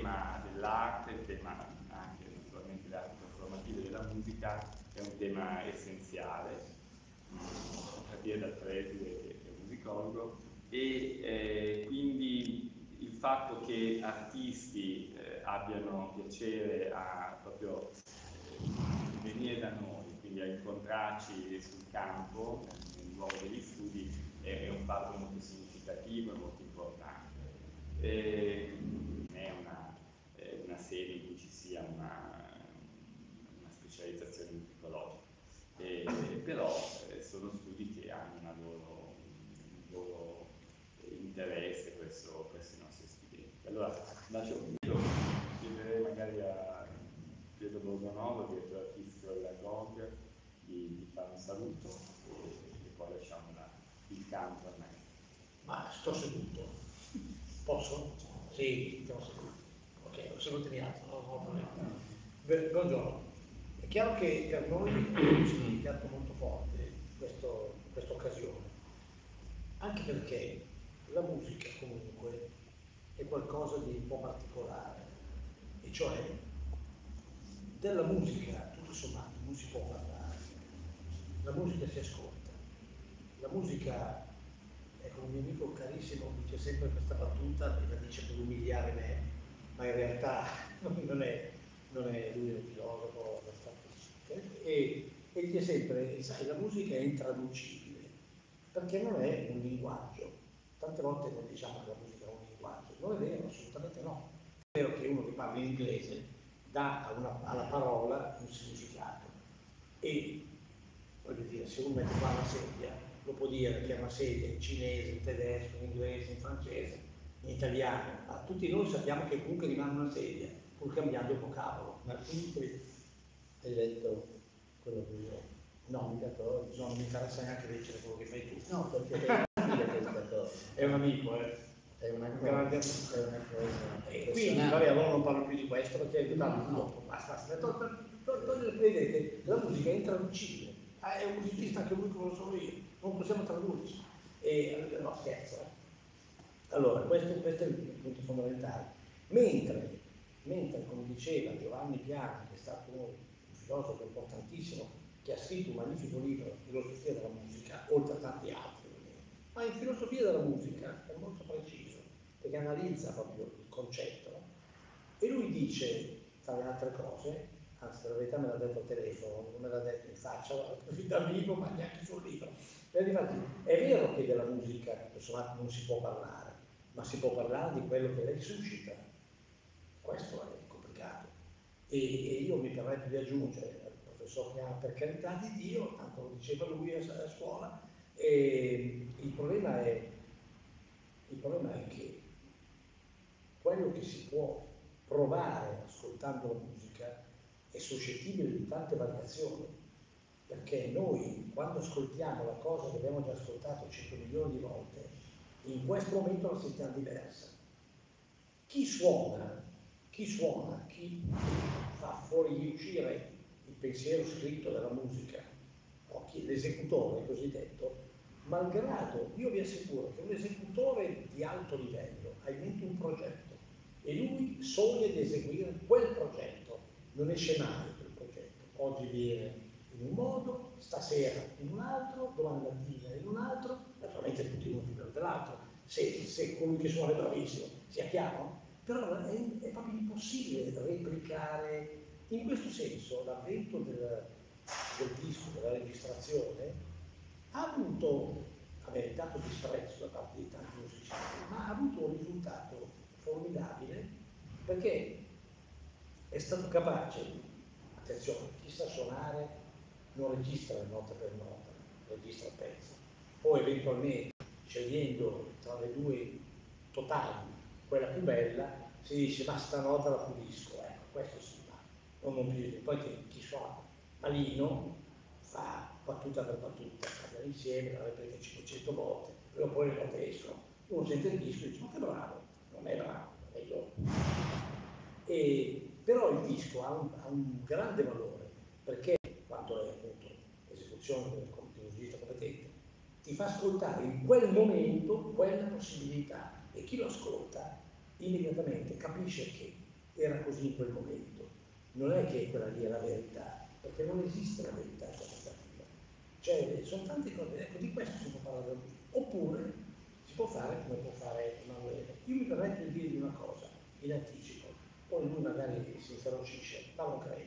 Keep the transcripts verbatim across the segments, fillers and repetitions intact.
tema dell'arte, il tema anche naturalmente delle arti performative della musica è un tema essenziale, a partire dal preside che è un musicologo, e eh, quindi il fatto che artisti eh, abbiano piacere a proprio eh, venire da noi, quindi a incontrarci sul campo, nel luogo degli studi, è, è un fatto molto significativo e molto importante. Eh, non è una, eh, una serie in cui ci sia una, una specializzazione musicologica, eh, però eh, sono studi che hanno una loro, un loro interesse presso, presso i nostri studenti. Allora, lascio io chiederei magari a Pietro Borgonovo, direttore artistico della Gog, di, di fare un saluto e, e poi lasciamo la, il campo a me. Ma sto seduto. Posso? Sì, stiamo seduti. Ok, se lo teniamo, no, no problema. Beh, buongiorno. È chiaro che per noi è un significato molto forte questa occasione, anche perché la musica comunque è qualcosa di un po' particolare, e cioè della musica tutto sommato non si può parlare, la musica si ascolta, la musica, ecco, un mio amico carissimo dice sempre questa battuta e la dice per umiliare me, ma in realtà non è, non è lui è un filosofo e, e dice sempre, sai, la musica è intraducibile perché non è un linguaggio. Tante volte noi diciamo che la musica è un linguaggio, non è vero, assolutamente no. È vero che uno che parla in inglese dà una, alla parola un significato e, voglio dire, se uno mette qua una sedia, lo può dire che è una sedia in cinese, in tedesco, in inglese, in francese, in italiano, ma tutti noi sappiamo che comunque rimane una sedia, pur cambiando il vocabolo. Ma quindi hai letto quello che io... No, mica no, non mi interessa neanche leggere quello che fai tu. No, perché è un amico, eh. È una cosa, grande amico. È una cosa e quindi, vabbè, allora non parlo più di questo perché no, no, no. Basta, basta. Vedete, la musica è intraducibile. Ah, è un musicista anche lui come lo sono io, non possiamo tradurci. E, no, scherzo. Eh. Allora, questo, questo è il punto fondamentale. Mentre, mentre, come diceva Giovanni Piana, che è stato un filosofo importantissimo, che ha scritto un magnifico libro, Filosofia della musica, oltre a tanti altri, ma in filosofia della musica è molto preciso, perché analizza proprio il concetto. No? E lui dice, tra le altre cose, anzi per la verità me l'ha detto al telefono, non me l'ha detto in faccia, così dal vivo, ma neanche sul libro. E infatti, è vero che della musica insomma, non si può parlare, ma si può parlare di quello che lei suscita. Questo è complicato. E, e io mi permetto di aggiungere, il professor Piano, per carità di Dio, tanto lo diceva lui a scuola, e il problema è, il problema è che quello che si può provare ascoltando la musica è suscettibile di tante variazioni, perché noi quando ascoltiamo la cosa che abbiamo già ascoltato cento milioni di volte, in questo momento la sentiamo diversa. Chi suona, chi suona, chi fa fuoriuscire il pensiero scritto della musica, o chi, l'esecutore cosiddetto, malgrado, io vi assicuro che un esecutore di alto livello ha in mente un progetto e lui sogna di eseguire quel progetto, non esce mai quel progetto. Oggi viene in un modo, stasera in un altro, domani mattina in un altro, naturalmente tutti uno più bello dell'altro, se, se colui che suona è bravissimo, sia chiaro, però è, è proprio impossibile replicare. In questo senso l'avvento del, del disco, della registrazione, ha avuto, ha meritato disprezzo da parte di tanti musicisti, ma ha avuto un risultato formidabile perché è stato capace, attenzione, chi sa suonare non registra nota per nota, registra il pezzo, poi eventualmente scegliendo tra le due totali quella più bella si dice ma sta nota la pulisco, ecco, questo sì, ma non più di poi che chi suona malino fa battuta per battuta, cade insieme, la ripete cinquecento volte, però poi le note escono, uno sente il disco e dice ma che bravo, non è bravo, è io. E, però il disco ha un, ha un grande valore perché quando è appunto l'esecuzione del musicista competente ti fa ascoltare in quel momento quella possibilità e chi lo ascolta immediatamente capisce che era così in quel momento. Non è che quella lì è la verità, perché non esiste la verità quantitativa. Cioè, sono tante cose, ecco, di questo si può parlare da musica. Oppure si può fare come può fare Emanuele. Io mi permetto di dirgli una cosa, in anticipo, poi lui magari si inferocisce, ma non credo.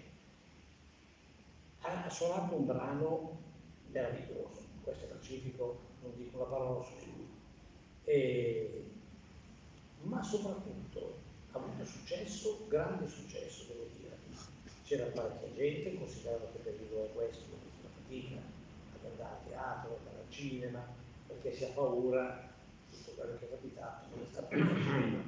Ha suonato un brano meraviglioso, questo è pacifico, non dico una parola su di lui, e, ma soprattutto ha avuto successo, grande successo devo dire. C'era parecchia gente, considerava che per il periodo è questo, una fatica ad andare a teatro, ad andare al cinema, perché si ha paura di tutto quello che è capitato, non è stato prima.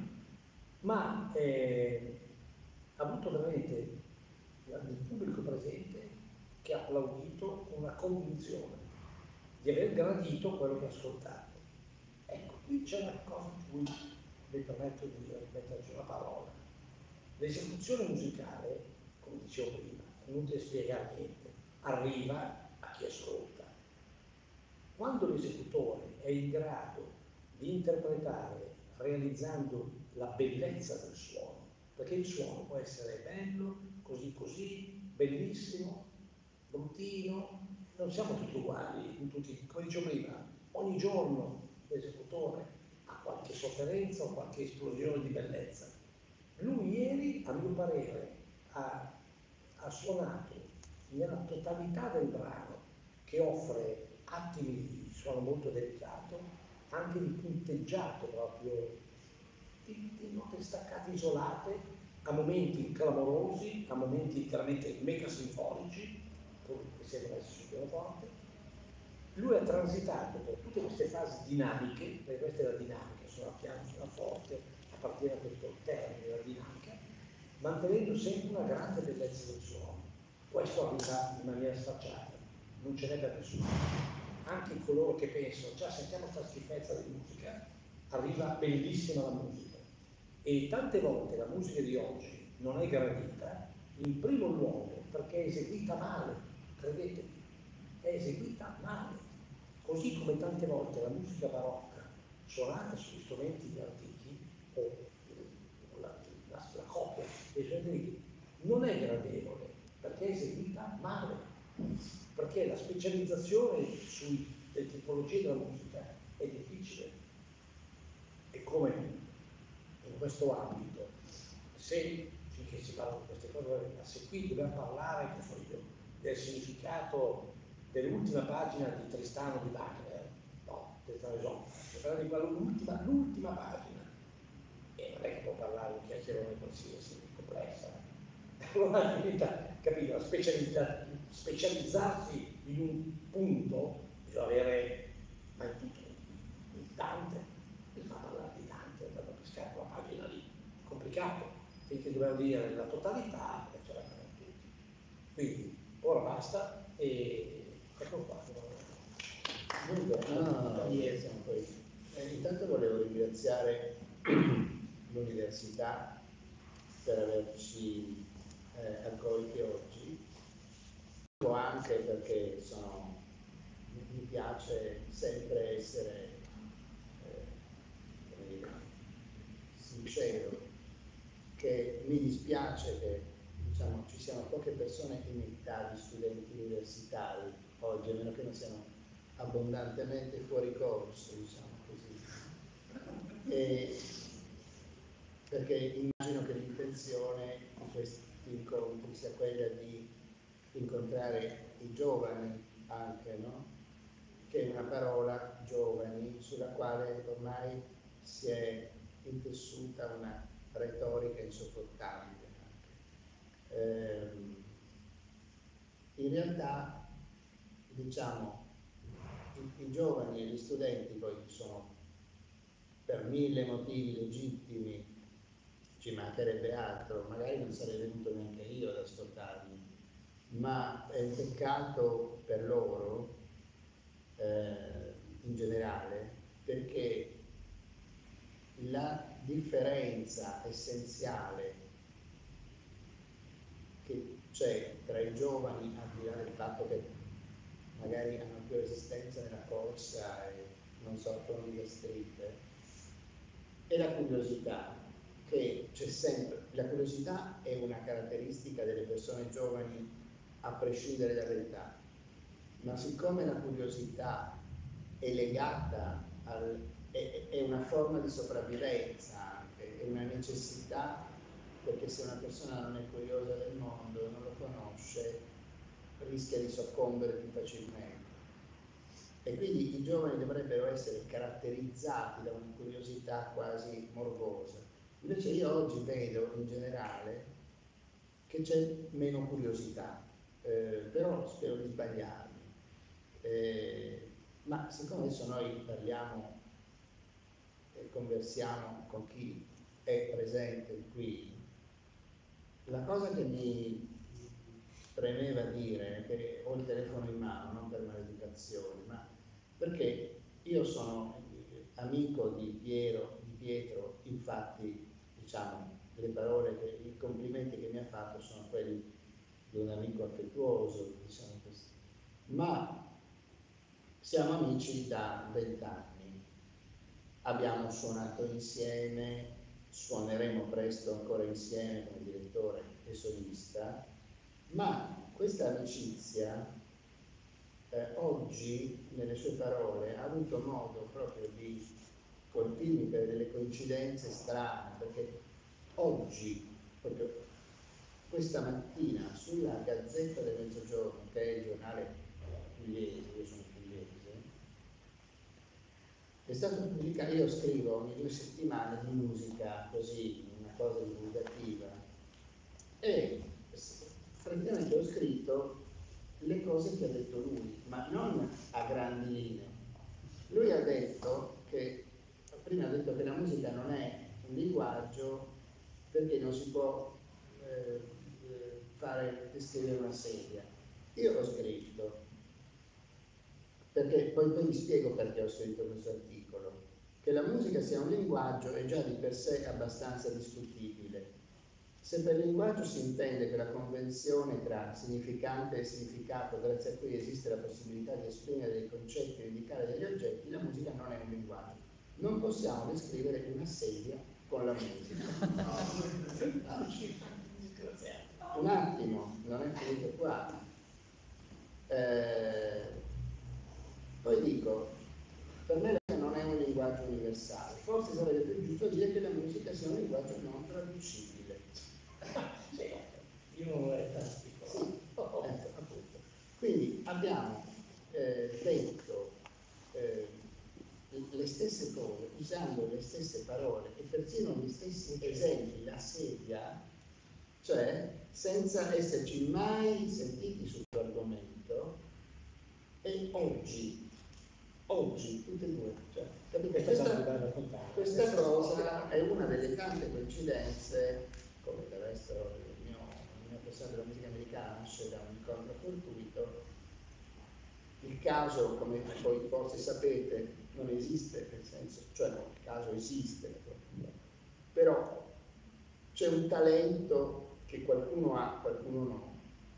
Ma eh, ha avuto veramente il pubblico presente che ha applaudito con una convinzione di aver gradito quello che ha ascoltato. Ecco, qui c'è una cosa su cui mi permetto di metterci una parola. L'esecuzione musicale, come dicevo prima, non ti spiega niente, arriva a chi ascolta. Quando l'esecutore è in grado di interpretare realizzando la bellezza del suono, perché il suono può essere bello, così così, bellissimo, bruttino, non siamo tutti uguali, in tutti, come dicevo prima, ogni giorno l'esecutore ha qualche sofferenza o qualche esplosione di bellezza. Lui ieri, a mio parere, ha, ha suonato nella totalità del brano, che offre attimi di suono molto delicato, anche di punteggiato proprio, di, di note staccate isolate, a momenti clamorosi, a momenti veramente mega sinfonici, che sembrano essere sul pianoforte. Lui ha transitato per tutte queste fasi dinamiche, perché questa è la dinamica, suona piano, suona forte, a partire da questo termine, la dinamica, mantenendo sempre una grande bellezza del suono. Questo arriva in maniera sfacciata, non ce n'è per nessuno. Anche coloro che pensano, già sentiamo questa schifezza di musica, arriva bellissima la musica. E tante volte la musica di oggi non è gradita, in primo luogo perché è eseguita male, credetemi, è eseguita male. Così come tante volte la musica barocca, suonata su strumenti antichi, o la, la, la copia dei strumenti antichi, non è gradevole, perché è eseguita male, perché la specializzazione sulle tipologie della musica è difficile. E come in questo ambito, se finché si parla di queste cose, se qui dobbiamo parlare, che so io, del significato dell'ultima pagina di Tristano di Wagner, no, Tristano di Isolde, parliamo di quell'ultima, l'ultima pagina, e non è che può parlare un chiacchierone qualsiasi, complessa. Allora diventa, capito, specializza, specializzarsi in un punto, bisogna avere, ma in tutto, in Dante, bisogna parlare di Dante, andare a pescare quella pagina lì, complicato, finché dobbiamo dire la totalità, ce la fanno tutti. Quindi, ora basta e ecco qua. Dunque, no, no, no, no, io siamo poi. Eh, intanto volevo ringraziare l'università per averci eh, accolti oggi, anche perché sono, mi piace sempre essere eh, come dire, sincero, che mi dispiace che diciamo, ci siano poche persone in età di studenti universitari oggi, a meno che non siano abbondantemente fuori corso, diciamo così. E perché immagino che l'intenzione di questi incontri sia quella di incontrare i giovani anche, no? Che è una parola, giovani, sulla quale ormai si è intessuta una retorica insopportabile anche. Eh, in realtà, diciamo, i, i giovani e gli studenti poi sono per mille motivi legittimi, ci mancherebbe altro, magari non sarei venuto neanche io ad ascoltarli, ma è un peccato per loro eh, in generale, perché la differenza essenziale che c'è tra i giovani, al di là del fatto che magari hanno più resistenza nella corsa e non sortono di gastrite, e la curiosità, che c'è sempre, la curiosità curiosità è una caratteristica delle persone giovani a prescindere dall'età, ma siccome la curiosità è legata al, è, è una forma di sopravvivenza anche, è una necessità, perché se una persona non è curiosa del mondo, non lo conosce, rischia di soccombere più facilmente. E quindi i giovani dovrebbero essere caratterizzati da una curiosità quasi morbosa. Invece io oggi vedo in generale che c'è meno curiosità, eh, però spero di sbagliarmi. Eh, ma siccome adesso noi parliamo e conversiamo con chi è presente qui, la cosa che mi premeva dire, che ho il telefono in mano, non per maleducazione, ma perché io sono amico di Piero, di Pietro, infatti diciamo le parole, che, i complimenti che mi ha fatto sono quelli di un amico affettuoso, diciamo così. Ma siamo amici da vent'anni, abbiamo suonato insieme, suoneremo presto ancora insieme come direttore e solista, ma questa amicizia eh, oggi, nelle sue parole, ha avuto modo proprio di colpirmi per delle coincidenze strane, perché oggi, proprio questa mattina, sulla Gazzetta del Mezzogiorno, che è il giornale pugliese, io sono pugliese, è stato pubblicato, io scrivo ogni due settimane di musica, così, una cosa divulgativa, e praticamente ho scritto le cose che ha detto lui, ma non a grandi linee. Lui ha detto che, prima ha detto che la musica non è un linguaggio perché non si può eh, fare descrivere una sedia. Io l'ho scritto, perché poi, poi vi spiego perché ho scritto questo articolo, che la musica sia un linguaggio è già di per sé abbastanza discutibile. Se per linguaggio si intende che la convenzione tra significante e significato, grazie a cui esiste la possibilità di esprimere dei concetti e indicare degli oggetti, la musica non è un linguaggio. Non possiamo descrivere una sedia con la musica. Un attimo, non è finito qua. Eh, poi dico, per me non è un linguaggio universale, forse sarebbe più giusto dire che la musica sia un linguaggio non traducibile. Io è fantastico. Sì, ecco, appunto. Quindi abbiamo eh, detto eh, le stesse cose, usando le stesse parole e persino gli stessi esempi, la sedia, cioè senza esserci mai sentiti sull'argomento, e oggi, oggi, tutte e due, cioè, capite? Questa, questa cosa è una delle tante coincidenze, come del resto il mio, la mia passione della musica americana nasce da un incontro fortuito. Il caso, come poi forse sapete, non esiste, nel senso, cioè no, il caso esiste, però c'è un talento che qualcuno ha, qualcuno no,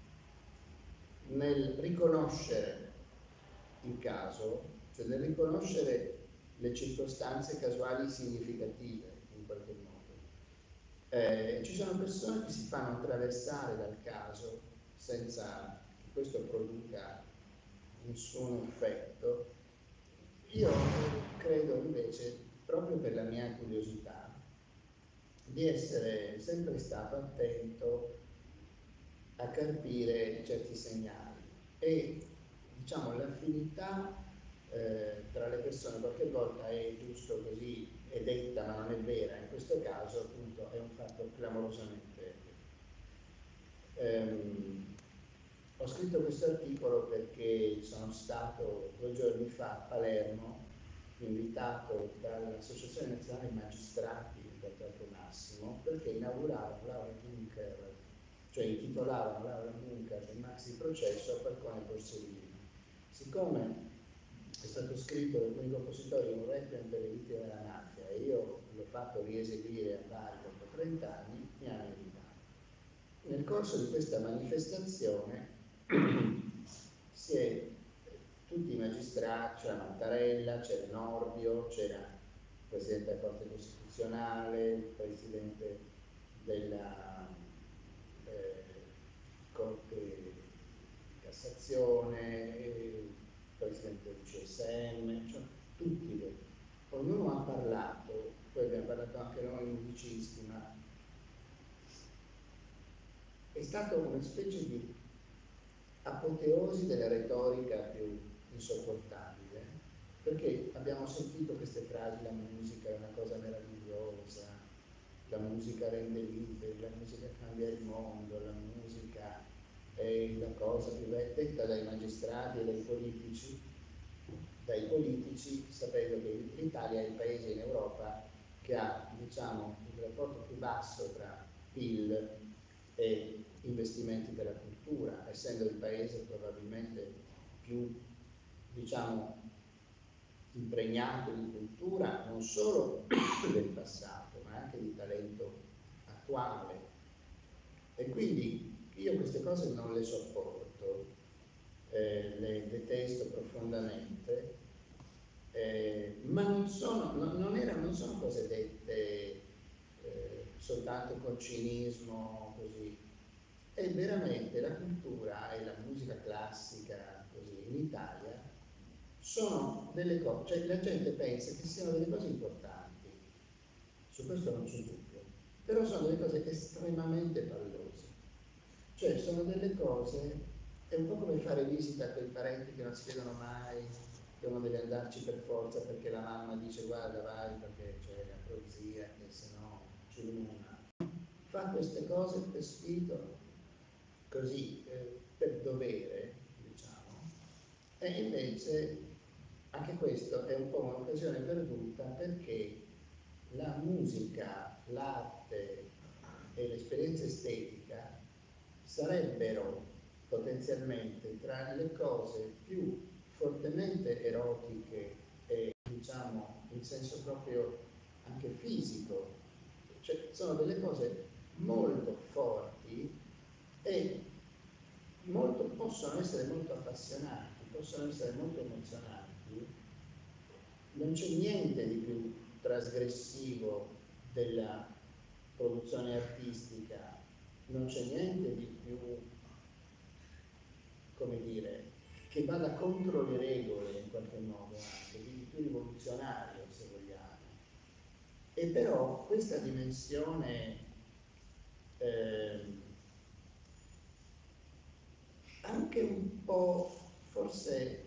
nel riconoscere il caso, cioè nel riconoscere le circostanze casuali significative in qualche modo. Eh, ci sono persone che si fanno attraversare dal caso senza che questo produca nessun effetto. Io credo invece, proprio per la mia curiosità, di essere sempre stato attento a carpire certi segnali e diciamo l'affinità eh, tra le persone qualche volta è giusto così, è detta ma non è vera, in questo caso appunto è un fatto clamorosamente ehm, ho scritto questo articolo perché sono stato due giorni fa a Palermo invitato dall'Associazione Nazionale Magistrati del Teatro Massimo perché inauguravano Laura Bunker, cioè intitolavano Laura Bunker del maxi processo a Falcone Borsellino. Siccome è stato scritto da alcuni compositori un requiem per le vittime della mafia e io l'ho fatto rieseguire a Bari dopo trenta anni, mi hanno invitato. Nel corso di questa manifestazione si è, tutti i magistrati, c'era Mattarella, c'era Nordio, c'era il Presidente della Corte Costituzionale, il Presidente della Cassazione, il Presidente del C S M, cioè tutti, ognuno ha parlato, poi abbiamo parlato anche noi musicisti, ma è stata una specie di apoteosi della retorica più insopportabile, perché abbiamo sentito queste frasi: la musica è una cosa meravigliosa, la musica rende liberi, la musica cambia il mondo, la musica è la cosa più bella, detta dai magistrati e dai politici, dai politici, sapendo che l'Italia è il paese in Europa che ha, diciamo, il rapporto più basso tra P I L e investimenti per la cultura, essendo il paese probabilmente più, diciamo, impregnato di cultura, non solo del passato, ma anche di talento attuale. E quindi io queste cose non le sopporto, eh, le detesto profondamente, eh, ma non sono, non, non, era, non sono cose dette eh, soltanto con cinismo, così. E veramente la cultura e la musica classica così in Italia sono delle cose, cioè la gente pensa che siano delle cose importanti, su questo non c'è dubbio, però sono delle cose estremamente pallose, cioè sono delle cose, è un po' come fare visita a quei parenti che non si vedono mai, che uno deve andarci per forza perché la mamma dice guarda vai perché c'è la prozia che se no ci luna, fa queste cose per spirito, così, eh, per dovere, diciamo, e invece anche questo è un po' un'occasione perduta, perché la musica, l'arte e l'esperienza estetica sarebbero potenzialmente tra le cose più fortemente erotiche e, diciamo, in senso proprio anche fisico, cioè sono delle cose molto forti e molto, possono essere molto appassionanti, possono essere molto emozionanti. Non c'è niente di più trasgressivo della produzione artistica, non c'è niente di più, come dire, che vada contro le regole in qualche modo, anche di più rivoluzionario, se vogliamo. E però questa dimensione eh, anche un po', forse,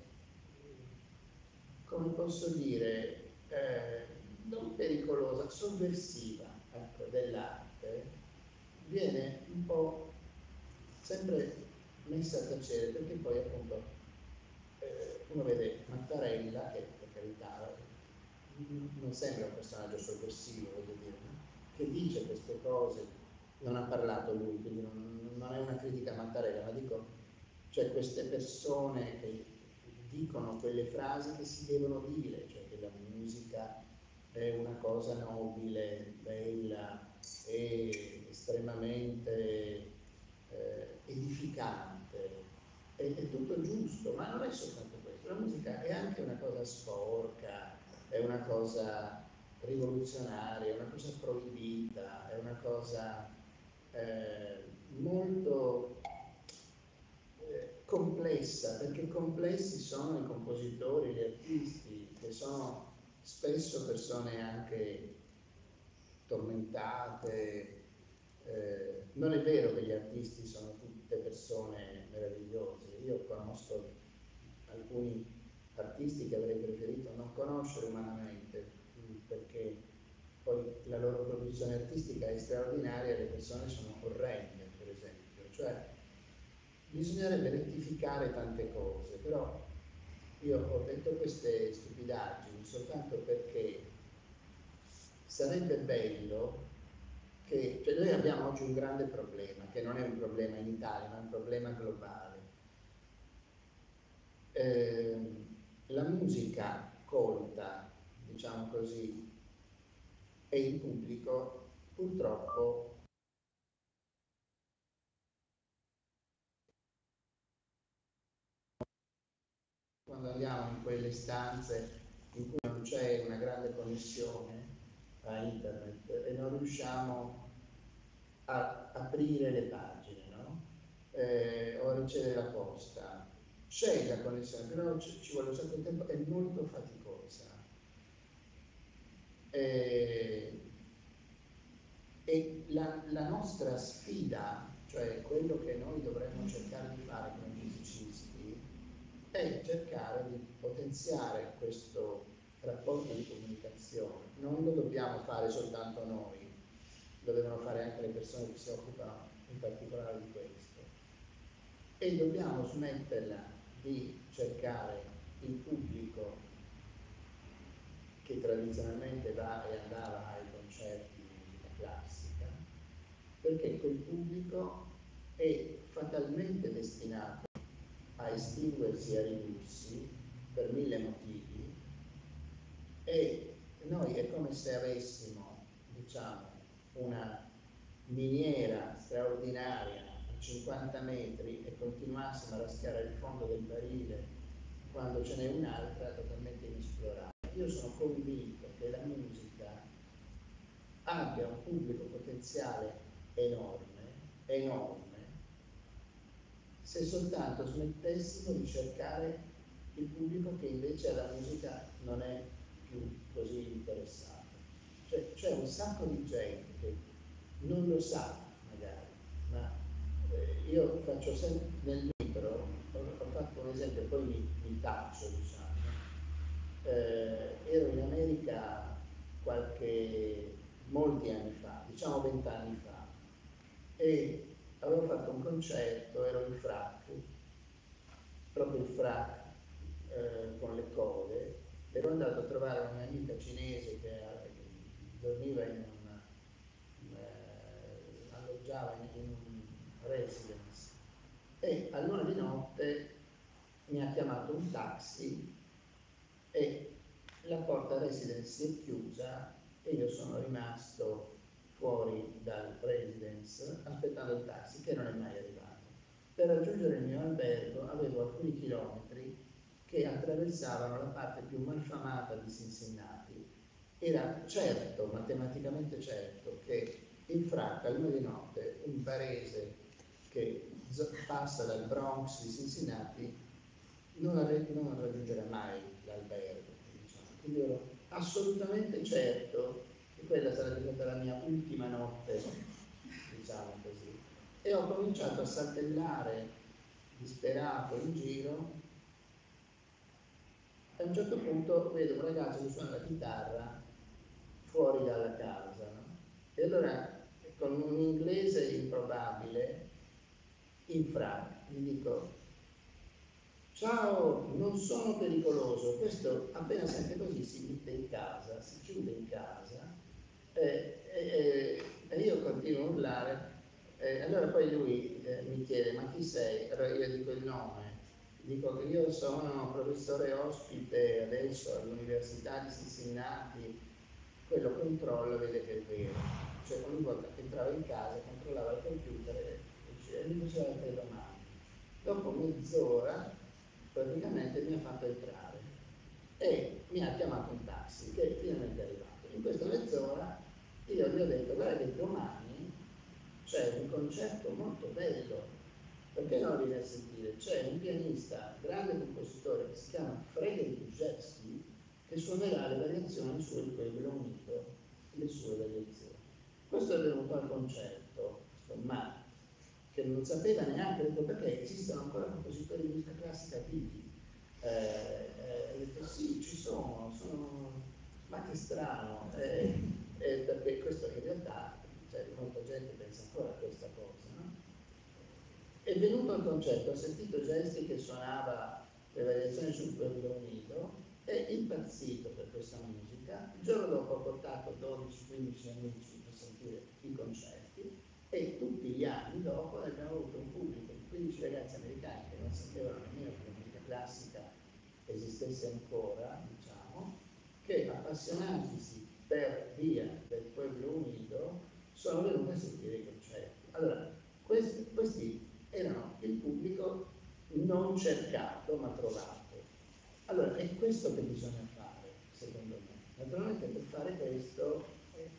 come posso dire, eh, non pericolosa, sovversiva, ecco, dell'arte, viene un po' sempre messa a tacere, perché poi appunto eh, uno vede Mattarella, che per carità non sembra un personaggio sovversivo, voglio dire, no? Che dice queste cose, non ha parlato lui, quindi non, non è una critica a Mattarella, ma dico, cioè queste persone che dicono quelle frasi che si devono dire, cioè che la musica è una cosa nobile, bella e estremamente eh, edificante, è, è tutto giusto, ma non è soltanto questo, la musica è anche una cosa sporca, è una cosa rivoluzionaria, è una cosa proibita, è una cosa eh, molto eh, complessa, perché complessi sono i compositori, gli artisti, che sono spesso persone anche tormentate. Eh, non è vero che gli artisti sono tutte persone meravigliose. Io conosco alcuni artisti che avrei preferito non conoscere umanamente, perché poi la loro produzione artistica è straordinaria e le persone sono orrende, per esempio. Cioè, bisognerebbe rettificare tante cose, però io ho detto queste stupidaggini soltanto perché sarebbe bello che, cioè noi abbiamo oggi un grande problema, che non è un problema in Italia, ma è un problema globale. Eh, la musica colta, diciamo così, e il pubblico purtroppo quando andiamo in quelle stanze in cui non c'è una grande connessione a internet e non riusciamo a aprire le pagine, no? eh, o a ricevere la posta. C'è la connessione, però ci, ci vuole un sacco di tempo, è molto faticosa. E, e la, la nostra sfida, cioè quello che noi dovremmo cercare di fare come musicisti, è cercare di potenziare questo rapporto di comunicazione. Non lo dobbiamo fare soltanto noi, lo devono fare anche le persone che si occupano in particolare di questo. E dobbiamo smetterla di cercare il pubblico che tradizionalmente va e andava ai concerti di musica classica, perché quel pubblico è fatalmente destinato a estinguersi e a ridursi per mille motivi, e noi è come se avessimo, diciamo, una miniera straordinaria a cinquanta metri e continuassimo a raschiare il fondo del barile quando ce n'è un'altra totalmente inesplorata. Io sono convinto che la musica abbia un pubblico potenziale enorme, enorme, se soltanto smettessimo di cercare il pubblico che invece alla musica non è più così interessato. Cioè c'è un sacco di gente che non lo sa magari, ma eh, io faccio sempre nel libro, ho, ho fatto un esempio, poi mi, mi taccio, diciamo. Eh, ero in America qualche, molti anni fa, diciamo vent'anni fa, e avevo fatto un concerto, ero in frac, proprio il frac eh, con le code, ero andato a trovare una mia amica cinese che, che dormiva in una, in, eh, alloggiava in, in un residence, e all'una di notte mi ha chiamato un taxi e la porta residence si è chiusa e io sono rimasto fuori dal residence aspettando il taxi che non è mai arrivato. Per raggiungere il mio albergo avevo alcuni chilometri che attraversavano la parte più malfamata di Cincinnati. Era certo, matematicamente certo, che in frac all'una di notte un barese che passa dal Bronx di Cincinnati non, non raggiungerà mai l'albergo, diciamo. Quindi ero assolutamente certo che quella sarebbe stata la mia ultima notte, diciamo così. E ho cominciato a saltellare disperato in giro, e a un certo punto vedo un ragazzo che suona la chitarra fuori dalla casa, no? E allora, con un inglese improbabile, in frac, gli dico: ciao, non sono pericoloso. Questo appena sente così si mette in casa, si chiude in casa, eh, eh, e io continuo a urlare. Eh, allora poi lui eh, mi chiede: ma chi sei? Allora io dico il nome, dico che io sono professore ospite adesso all'Università di Cincinnati. Quello controlla, vede che è vero, cioè ogni volta che entrava in casa controllava il computer e, e mi faceva altre domande. Dopo mezz'ora praticamente mi ha fatto entrare e mi ha chiamato un taxi che è finalmente arrivato. In questa mezz'ora io gli ho detto: guarda che domani c'è un concerto molto bello, perché non lo vieni a sentire? C'è un pianista, grande compositore che si chiama Frederic Rzewski, che suonerà le variazioni su Il Pueblo Unito, le sue variazioni. Questo è venuto al concerto, questo Matt, che non sapeva neanche perché esistono ancora compositori di musica classica vivi. Eh, eh, ho detto sì, ci sono, sono, ma che strano, eh, eh, perché questo in realtà, cioè, molta gente pensa ancora a questa cosa, no? È venuto al concerto, ha sentito Rzewski che suonava le variazioni sul Pueblo Unito, è impazzito per questa musica. Il giorno dopo ha portato dodici quindici amici per sentire i concerti, e tutti gli anni dopo abbiamo avuto un pubblico di quindici ragazzi americani che non sapevano nemmeno che la musica classica esistesse ancora, diciamo, che appassionatisi per via del Pueblo Unito sono venuti a sentire i concerti. Allora, questi, questi erano il pubblico non cercato ma trovato. Allora, è questo che bisogna fare, secondo me. Naturalmente per fare questo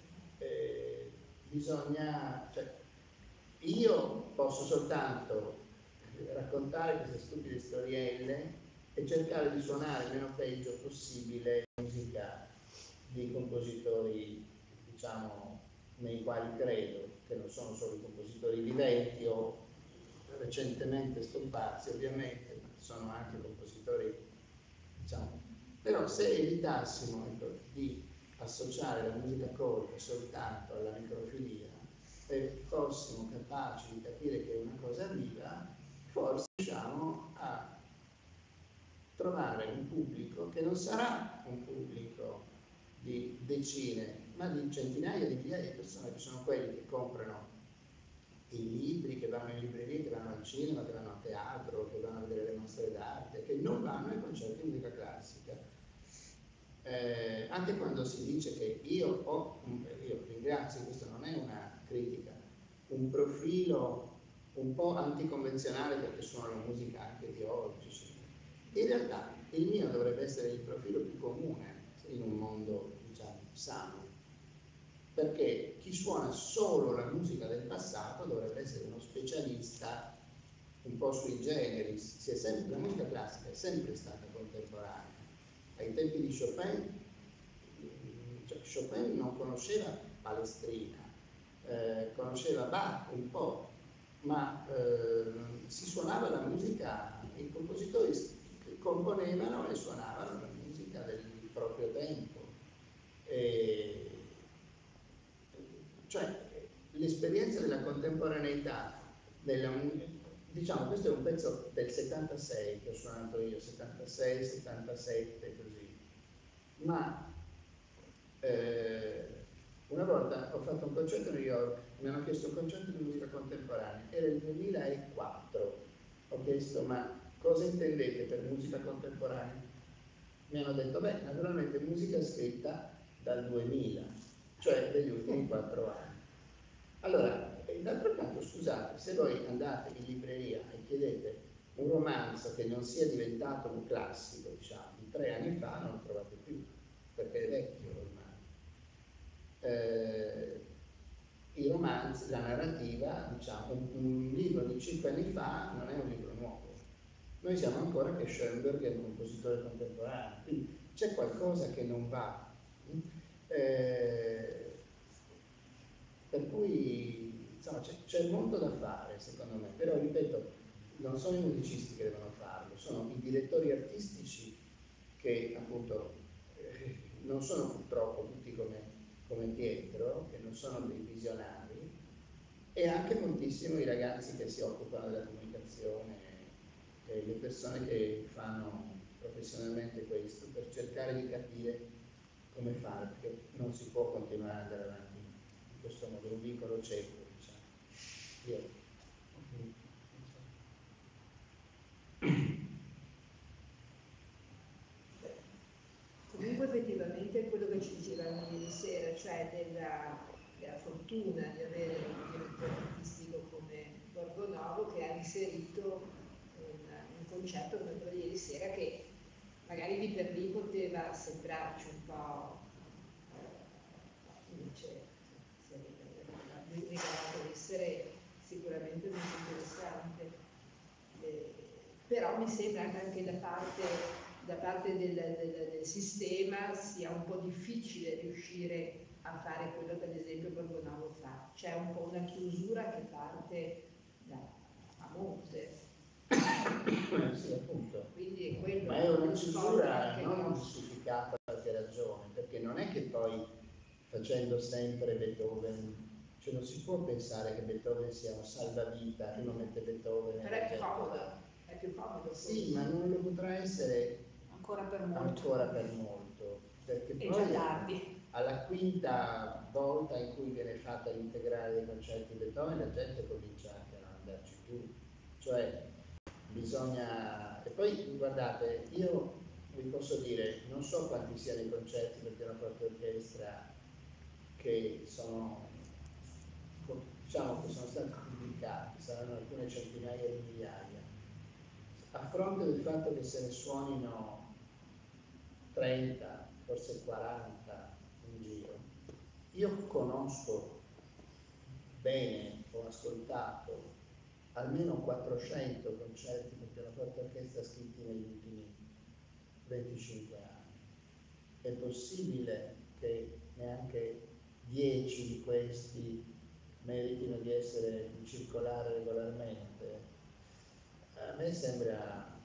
eh, bisogna, cioè, io posso soltanto raccontare queste stupide storielle e cercare di suonare il meno peggio possibile musica di compositori, diciamo, nei quali credo, che non sono solo i compositori viventi o recentemente scomparsi ovviamente, ma sono anche compositori, diciamo, però se evitassimo, ecco, di associare la musica colta soltanto alla necrofilia e fossimo capaci di capire che è una cosa viva, forse riusciamo a trovare un pubblico che non sarà un pubblico di decine, ma di centinaia di migliaia di persone, che sono quelli che comprano i libri, che vanno in libreria, che vanno al cinema, che vanno a teatro, che vanno a vedere le mostre d'arte, che non vanno ai concerti di musica classica. Eh, anche quando si dice che io ho, io ringrazio, questo non è una critica, un profilo un po' anticonvenzionale perché suono la musica anche di oggi, in realtà il mio dovrebbe essere il profilo più comune in un mondo, diciamo, sano, perché chi suona solo la musica del passato dovrebbe essere uno specialista un po' sui generis. Si è sempre, la musica classica è sempre stata contemporanea. Ai tempi di Chopin, cioè Chopin non conosceva Palestrina, eh, conosceva Bach un po', ma eh, si suonava la musica, i compositori componevano e suonavano la musica del proprio tempo. E, cioè l'esperienza della contemporaneità, della, diciamo, questo è un pezzo del settantasei che ho suonato io, settantasei, settantasette, così, ma eh, una volta ho fatto un concerto a New York, mi hanno chiesto un concerto di musica contemporanea, era il duemilaquattro, ho chiesto ma cosa intendete per musica contemporanea? Mi hanno detto, beh, naturalmente musica scritta dal duemila, cioè degli ultimi quattro anni. Allora, d'altro canto, scusate, se voi andate in libreria e chiedete un romanzo che non sia diventato un classico, diciamo, di tre anni fa, non lo trovate più, perché è vecchio ormai. Eh, I romanzi, la narrativa, diciamo, un, un libro di cinque anni fa non è un libro nuovo. Noi siamo ancora che Schoenberg è un compositore contemporaneo, quindi c'è qualcosa che non va. Eh, per cui insomma, c'è molto da fare secondo me, però ripeto, non sono i musicisti che devono farlo, sono i direttori artistici che appunto eh, non sono purtroppo tutti come, come Pietro, che non sono dei visionari, e anche moltissimo i ragazzi che si occupano della comunicazione, e le persone che fanno professionalmente questo per cercare di capire come fare, perché non si può continuare ad andare avanti in questo modo, un vicolo cieco, diciamo. Io. Comunque effettivamente quello che ci dicevamo ieri sera, cioè della, della fortuna di avere un direttore artistico come Borgonovo che ha inserito un, un concetto come quello di ieri sera che magari lì per lì poteva sembrarci un po' eh, invece si è rivelato essere sicuramente molto interessante, eh, però mi sembra che anche da parte, da parte del, del, del sistema sia un po' difficile riuscire a fare quello che ad esempio Borgonovo fa, c'è un po' una chiusura che parte da, a monte. Eh, sì, appunto. Quindi è quello, ma è una lo chiusura che non giustificata per qualche ragione, perché non è che poi facendo sempre Beethoven, cioè non si può pensare che Beethoven sia un salvavita che non mette Beethoven però è più comodo, è più comodo. Sì, ma non lo potrà essere ancora per molto, ancora per molto, perché è poi già tardi. alla quinta volta in cui viene fatta l'integrale dei concerti di Beethoven la gente comincia anche a non andarci più, cioè bisogna. E poi guardate, io vi posso dire, non so quanti siano i concerti perché è una propria orchestra che sono, diciamo che sono stati pubblicati, saranno alcune centinaia di migliaia, a fronte del fatto che se ne suonino trenta, forse quaranta in giro. Io conosco bene, ho ascoltato almeno quattrocento concerti per pianoforte e orchestra scritti negli ultimi venticinque anni. È possibile che neanche dieci di questi meritino di essere di circolare regolarmente? A me sembra,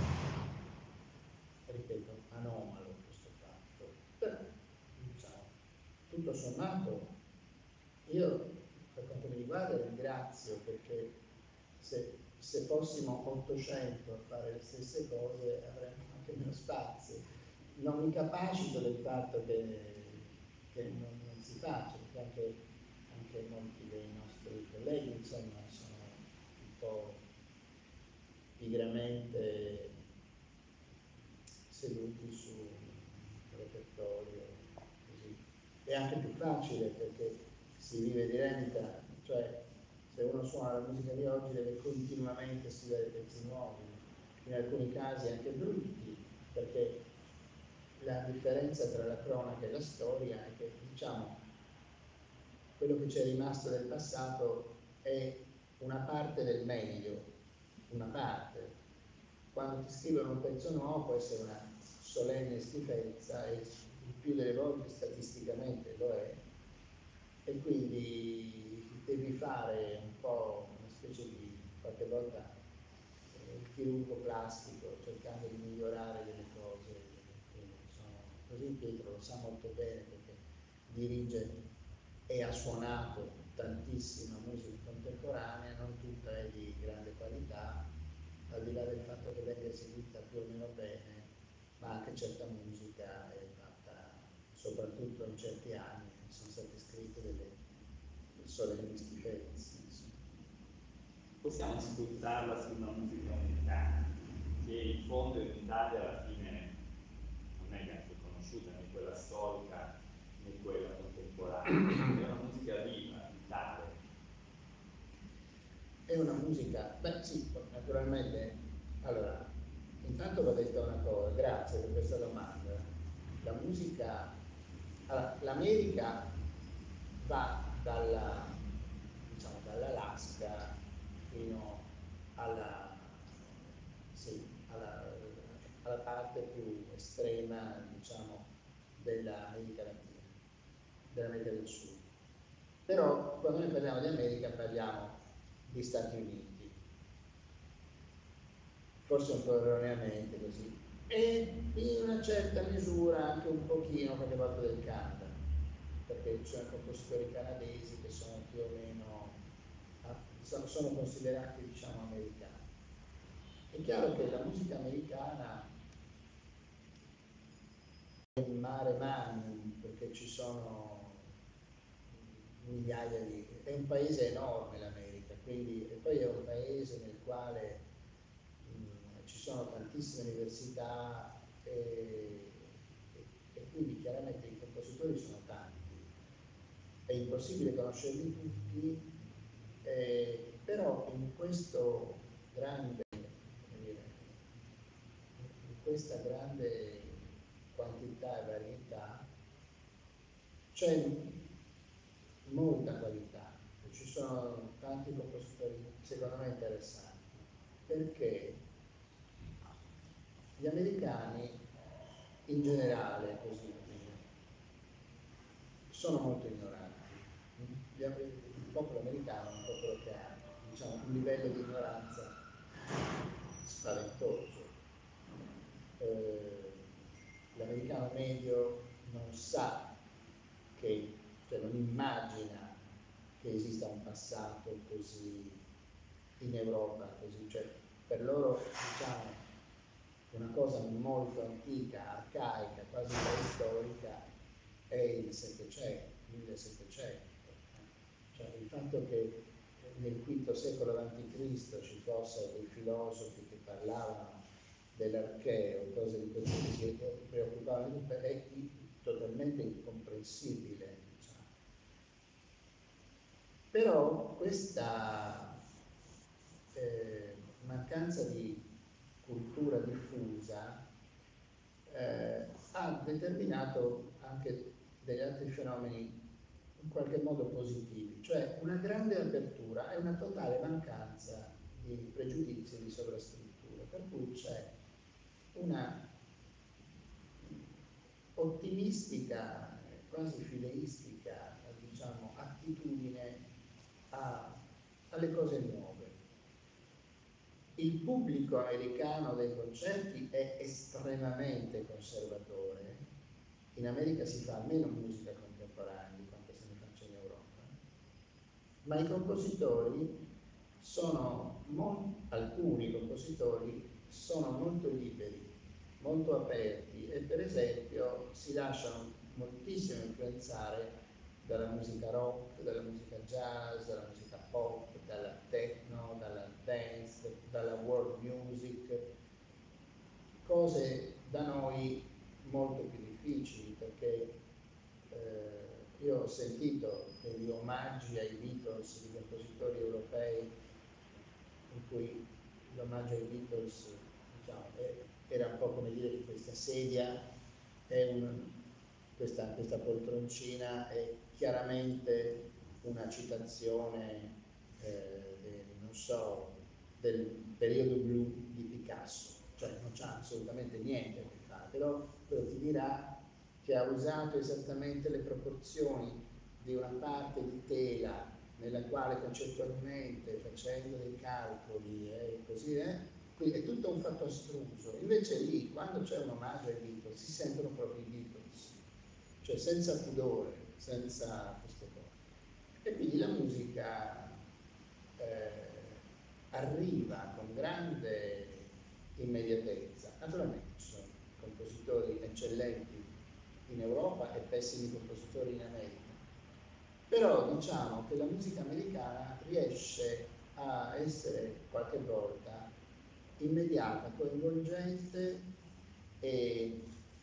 ripeto, anomalo questo fatto. Però, diciamo, tutto sommato, io per quanto mi riguarda ringrazio, perché se, se fossimo ottocento a fare le stesse cose avremmo anche meno spazio. Non mi capacito del fatto che, che non, non si faccia, perché anche, anche molti dei nostri colleghi insomma sono un po' pigramente seduti sul repertorio, così. È anche più facile perché si vive di rendita, cioè se uno suona la musica di oggi deve continuamente studiare pezzi nuovi, in alcuni casi anche brutti, perché la differenza tra la cronaca e la storia è che, diciamo, quello che ci è rimasto del passato è una parte del meglio, una parte. Quando ti scrivono un pezzo nuovo può essere una solenne schifezza, e il più delle volte statisticamente lo è, e quindi devi fare un po' una specie di, qualche volta, eh, chirurgo plastico, cercando di migliorare delle cose che sono così. Pietro lo sa molto bene perché dirige e ha suonato tantissima musica contemporanea, non tutta è di grande qualità, al di là del fatto che venga eseguita più o meno bene, ma anche certa musica è fatta, soprattutto in certi anni, sono state scritte delle solenni schifezze. Possiamo sfruttarla sulla musica americana, che in fondo in Italia alla fine non è neanche conosciuta, né quella storica né quella contemporanea, è una musica viva, vitale. È una musica, beh sì, naturalmente, allora, intanto va detta una cosa, grazie per questa domanda. La musica, allora, l'America va dalla, diciamo, dall'Alaska fino alla, sì, alla, alla parte più estrema, diciamo, dell'America Latina, dell'America del Sud. Però quando noi parliamo di America parliamo di Stati Uniti, forse un po' erroneamente così, e in una certa misura anche un pochino qualche volta del Canada, perché ci sono compositori canadesi che sono più o meno, sono, sono considerati, diciamo, americani. È chiaro che la musica americana è in mare magnum, perché ci sono migliaia di... è un paese enorme l'America, quindi, e poi è un paese nel quale mh, ci sono tantissime università e, e, e quindi chiaramente i compositori sono tanti. È impossibile conoscerli tutti, eh, però in questo grande, come dire, in questa grande quantità e varietà c'è molta qualità, ci sono tanti compositori secondo me interessanti, perché gli americani in generale, così, sono molto ignoranti. Il popolo americano è un popolo che ha, diciamo, un livello di ignoranza spaventoso. Eh, l'americano medio non sa che, cioè non immagina che esista un passato così in Europa, così, cioè per loro, diciamo, una cosa molto antica, arcaica, quasi preistorica, è il Settecento, millesettecento. Cioè il fatto che nel quinto secolo avanti Cristo ci fossero dei filosofi che parlavano dell'archeo, cose di questo che si preoccupavano di è totalmente incomprensibile, diciamo. Però questa eh, mancanza di cultura diffusa eh, ha determinato anche degli altri fenomeni in qualche modo positivi, cioè una grande apertura e una totale mancanza i pregiudizi di sovrascrittura, per cui c'è una ottimistica, quasi fideistica, diciamo, attitudine a, alle cose nuove. Il pubblico americano dei concerti è estremamente conservatore. In America si fa meno musica contemporanea di quanto se ne faccia in Europa, ma i compositori sono, alcuni compositori sono molto liberi, molto aperti e per esempio si lasciano moltissimo influenzare dalla musica rock, dalla musica jazz, dalla musica pop, dalla techno, dalla dance, dalla world music, cose da noi molto più difficili, perché eh, io ho sentito degli omaggi ai Beatles di compositori europei in cui l'omaggio ai Beatles, diciamo, era un po' come dire che questa sedia è un, questa, questa poltroncina è chiaramente una citazione eh, de, non so, del periodo blu di Picasso, cioè non c'ha assolutamente niente a che fare, però, però ti dirà che ha usato esattamente le proporzioni di una parte di tela nella quale concettualmente, facendo dei calcoli e eh, così, eh, quindi è tutto un fatto astruso. Invece lì, quando c'è un omaggio ai Beatles, si sentono proprio i Beatles, cioè senza pudore, senza queste cose. E quindi la musica eh, arriva con grande immediatezza. Naturalmente ci sono compositori eccellenti in Europa e pessimi compositori in America. Però diciamo che la musica americana riesce a essere qualche volta immediata, coinvolgente e,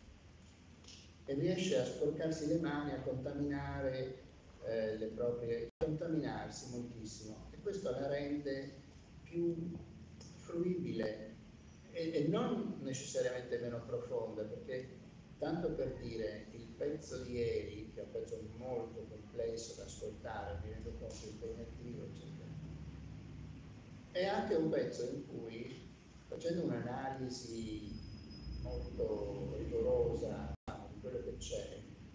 e riesce a sporcarsi le mani, a contaminare eh, le proprie, a contaminarsi moltissimo, e questo la rende più fruibile e, e non necessariamente meno profonda, perché tanto per dire, il pezzo di ieri, che è un pezzo molto complesso da ascoltare, mi rendo conto impegnativo, eccetera, è anche un pezzo in cui, facendo un'analisi molto rigorosa di quello che c'è,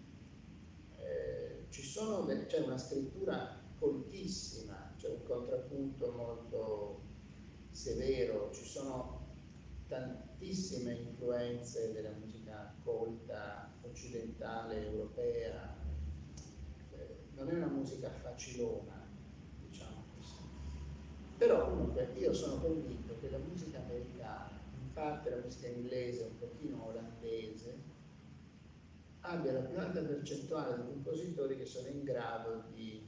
eh, ci sono de- c'è una scrittura coltissima, c'è un contrappunto molto severo, ci sono tantissime influenze della musica colta, occidentale, europea, eh, non è una musica facilona, diciamo così. Però comunque io sono convinto che la musica americana, in parte la musica inglese, un pochino olandese, abbia la più alta percentuale di compositori che sono in grado di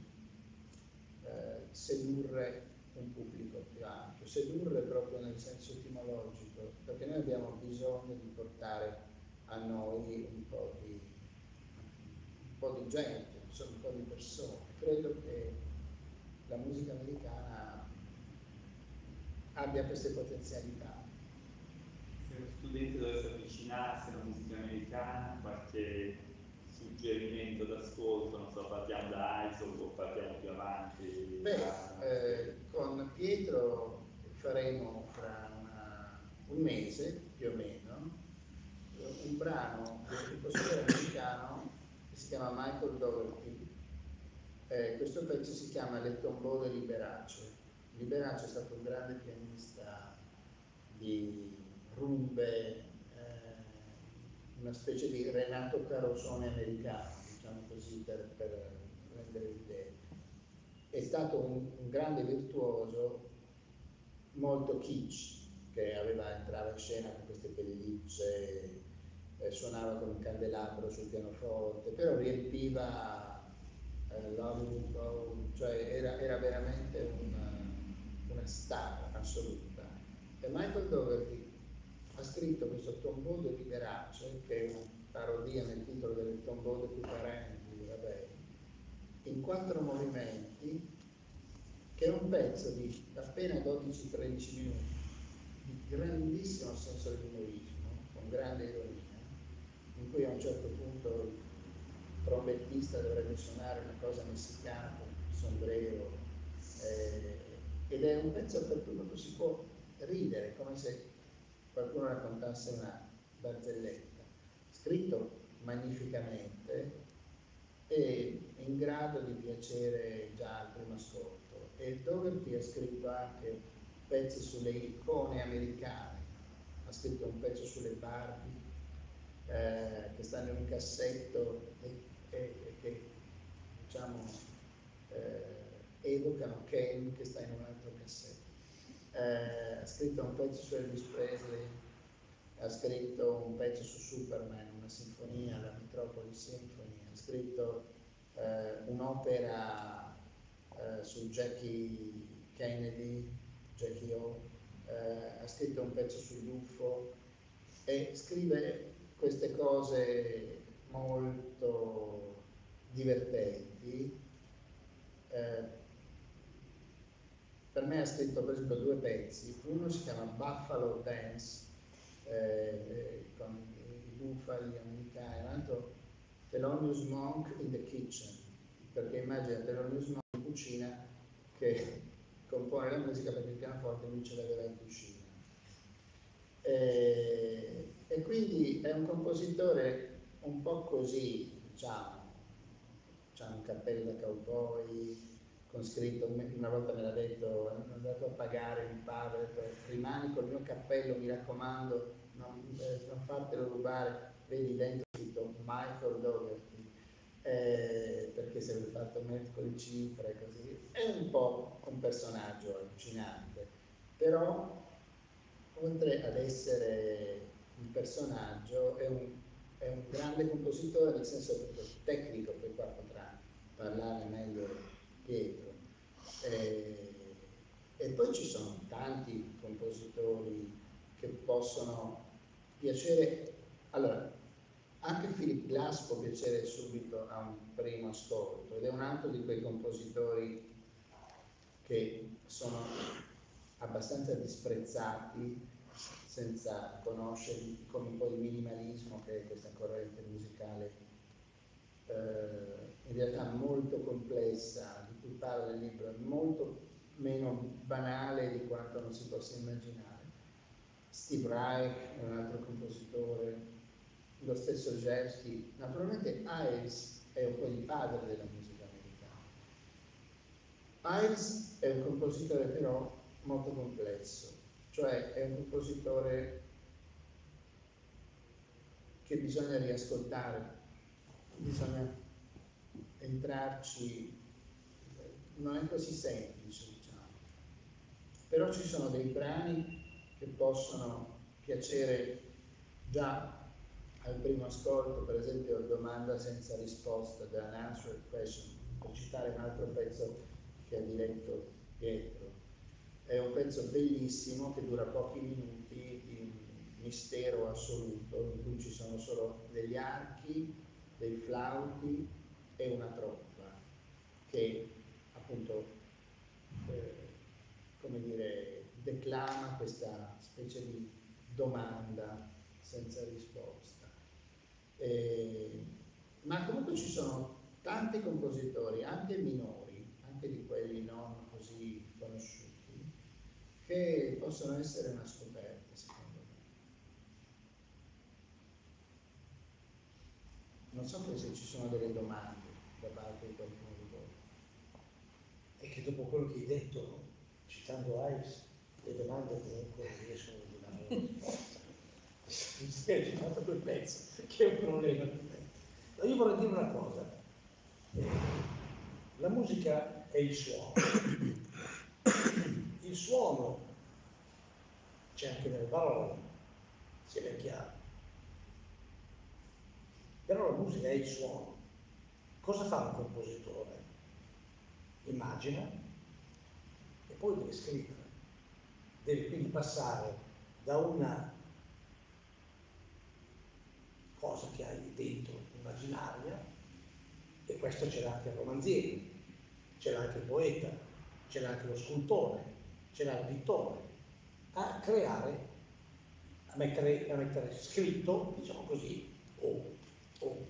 eh, sedurre un pubblico più ampio, sedurre proprio nel senso etimologico, perché noi abbiamo bisogno di portare a noi un po' di, un po' di gente, insomma, un po' di persone. Credo che la musica americana abbia queste potenzialità. Se uno studente dovesse avvicinarsi alla musica americana, qualche suggerimento d'ascolto, non so, partiamo da Isola o partiamo più avanti? Beh, eh, con Pietro faremo fra una, un mese più o meno un brano di un compositore americano che si chiama Michael Dougherty. Eh, questo pezzo si chiama Le tombeau de Liberace. Liberace è stato un grande pianista di rumbe, eh, una specie di Renato Carosone americano, diciamo così, per, per rendere l'idea. È stato un, un grande virtuoso, molto kitsch, che aveva, entrava in scena con queste pellicce, eh, suonava con un candelabro sul pianoforte, però riempiva eh, l'Hollywood Bowl, cioè era, era veramente una, una star assoluta. E Michael Dougherty ha scritto questo Tombeau de Liberace, che è una parodia nel titolo del Tombeau de Couperin di Ravel, in quattro movimenti, che è un pezzo di appena dodici tredici minuti, di grandissimo senso dell'umorismo, con grande ironia, in cui a un certo punto il trombettista dovrebbe suonare una cosa messicana con il sombrero, eh, ed è un pezzo per cui proprio si può ridere, come se qualcuno raccontasse una barzelletta, scritto magnificamente e in grado di piacere già al primo ascolto. E il Dougherty ha scritto anche pezzi sulle icone americane, ha scritto un pezzo sulle Barbie eh, che stanno in un cassetto e, e, e che diciamo eh, evocano Ken che sta in un altro cassetto. Eh, ha scritto un pezzo su Elvis Presley, ha scritto un pezzo su Superman, una sinfonia, la Metropolis Symphony, ha scritto eh, un'opera eh, su Jackie Kennedy, Jackie O, eh, ha scritto un pezzo sull'U F O e scrive queste cose molto divertenti. Eh, per me ha scritto per esempio due pezzi, uno si chiama Buffalo Dance, eh, con i bufali americani, l'altro Thelonious Monk in the Kitchen, perché immagina Thelonious Monk in cucina che compone la musica perché il pianoforte lui ce l'aveva in cucina. E, e quindi è un compositore un po' così, diciamo, c'ha un cappello da cowboy, con scritto, una volta me l'ha detto, è andato a pagare il padre, per, rimani col mio cappello, mi raccomando, non, eh, non fartelo rubare, vedi dentro scritto Michael Dougherty, eh, perché si è fatto mettere con le cifre, così. È un po' un personaggio allucinante, però oltre ad essere un personaggio è un, è un grande compositore nel senso tecnico, poi qua potrà parlare meglio Pietro. Eh, e poi ci sono tanti compositori che possono piacere. Allora, anche Philip Glass può piacere subito a un primo ascolto ed è un altro di quei compositori che sono abbastanza disprezzati senza conoscerli, come poi il minimalismo, che è questa corrente musicale eh, in realtà molto complessa, di cui parla il libro, è molto meno banale di quanto non si possa immaginare. Steve Reich è un altro compositore, lo stesso Jersey, naturalmente Ives è un po' il padre della musica americana. Ives è un compositore però molto complesso, cioè è un compositore che bisogna riascoltare, bisogna entrarci, non è così semplice, diciamo. Però ci sono dei brani che possono piacere già al primo ascolto, per esempio Domanda senza risposta, The Unanswered Question, per citare un altro pezzo che ha diretto Pietro. È un pezzo bellissimo che dura pochi minuti, di un mistero assoluto, in cui ci sono solo degli archi, dei flauti e una tromba, che appunto, eh, come dire, declama questa specie di domanda senza risposta. Eh, ma comunque ci sono tanti compositori, anche minori, anche di quelli non così conosciuti, che possono essere una scoperta, secondo me. Non so se ci sono delle domande da parte di qualcuno di voi. E che dopo quello che hai detto, citando Ives, le domande comunque riescono a dare una risposta. Mi spiace, ho fatto quel pezzo, che è un problema per me. Ma io vorrei dire una cosa. Eh, la musica è il suono. Il suono c'è anche nelle parole, sia ben chiaro. Però la musica è il suono. Cosa fa un compositore? Immagina e poi deve scrivere. Deve quindi passare da una cosa che hai dentro, immaginaria, e questo ce l'ha anche il romanziere, ce l'ha anche il poeta, ce l'ha anche lo scultore, ce l'ha il pittore, a creare, a mettere, a mettere scritto, diciamo così, o, o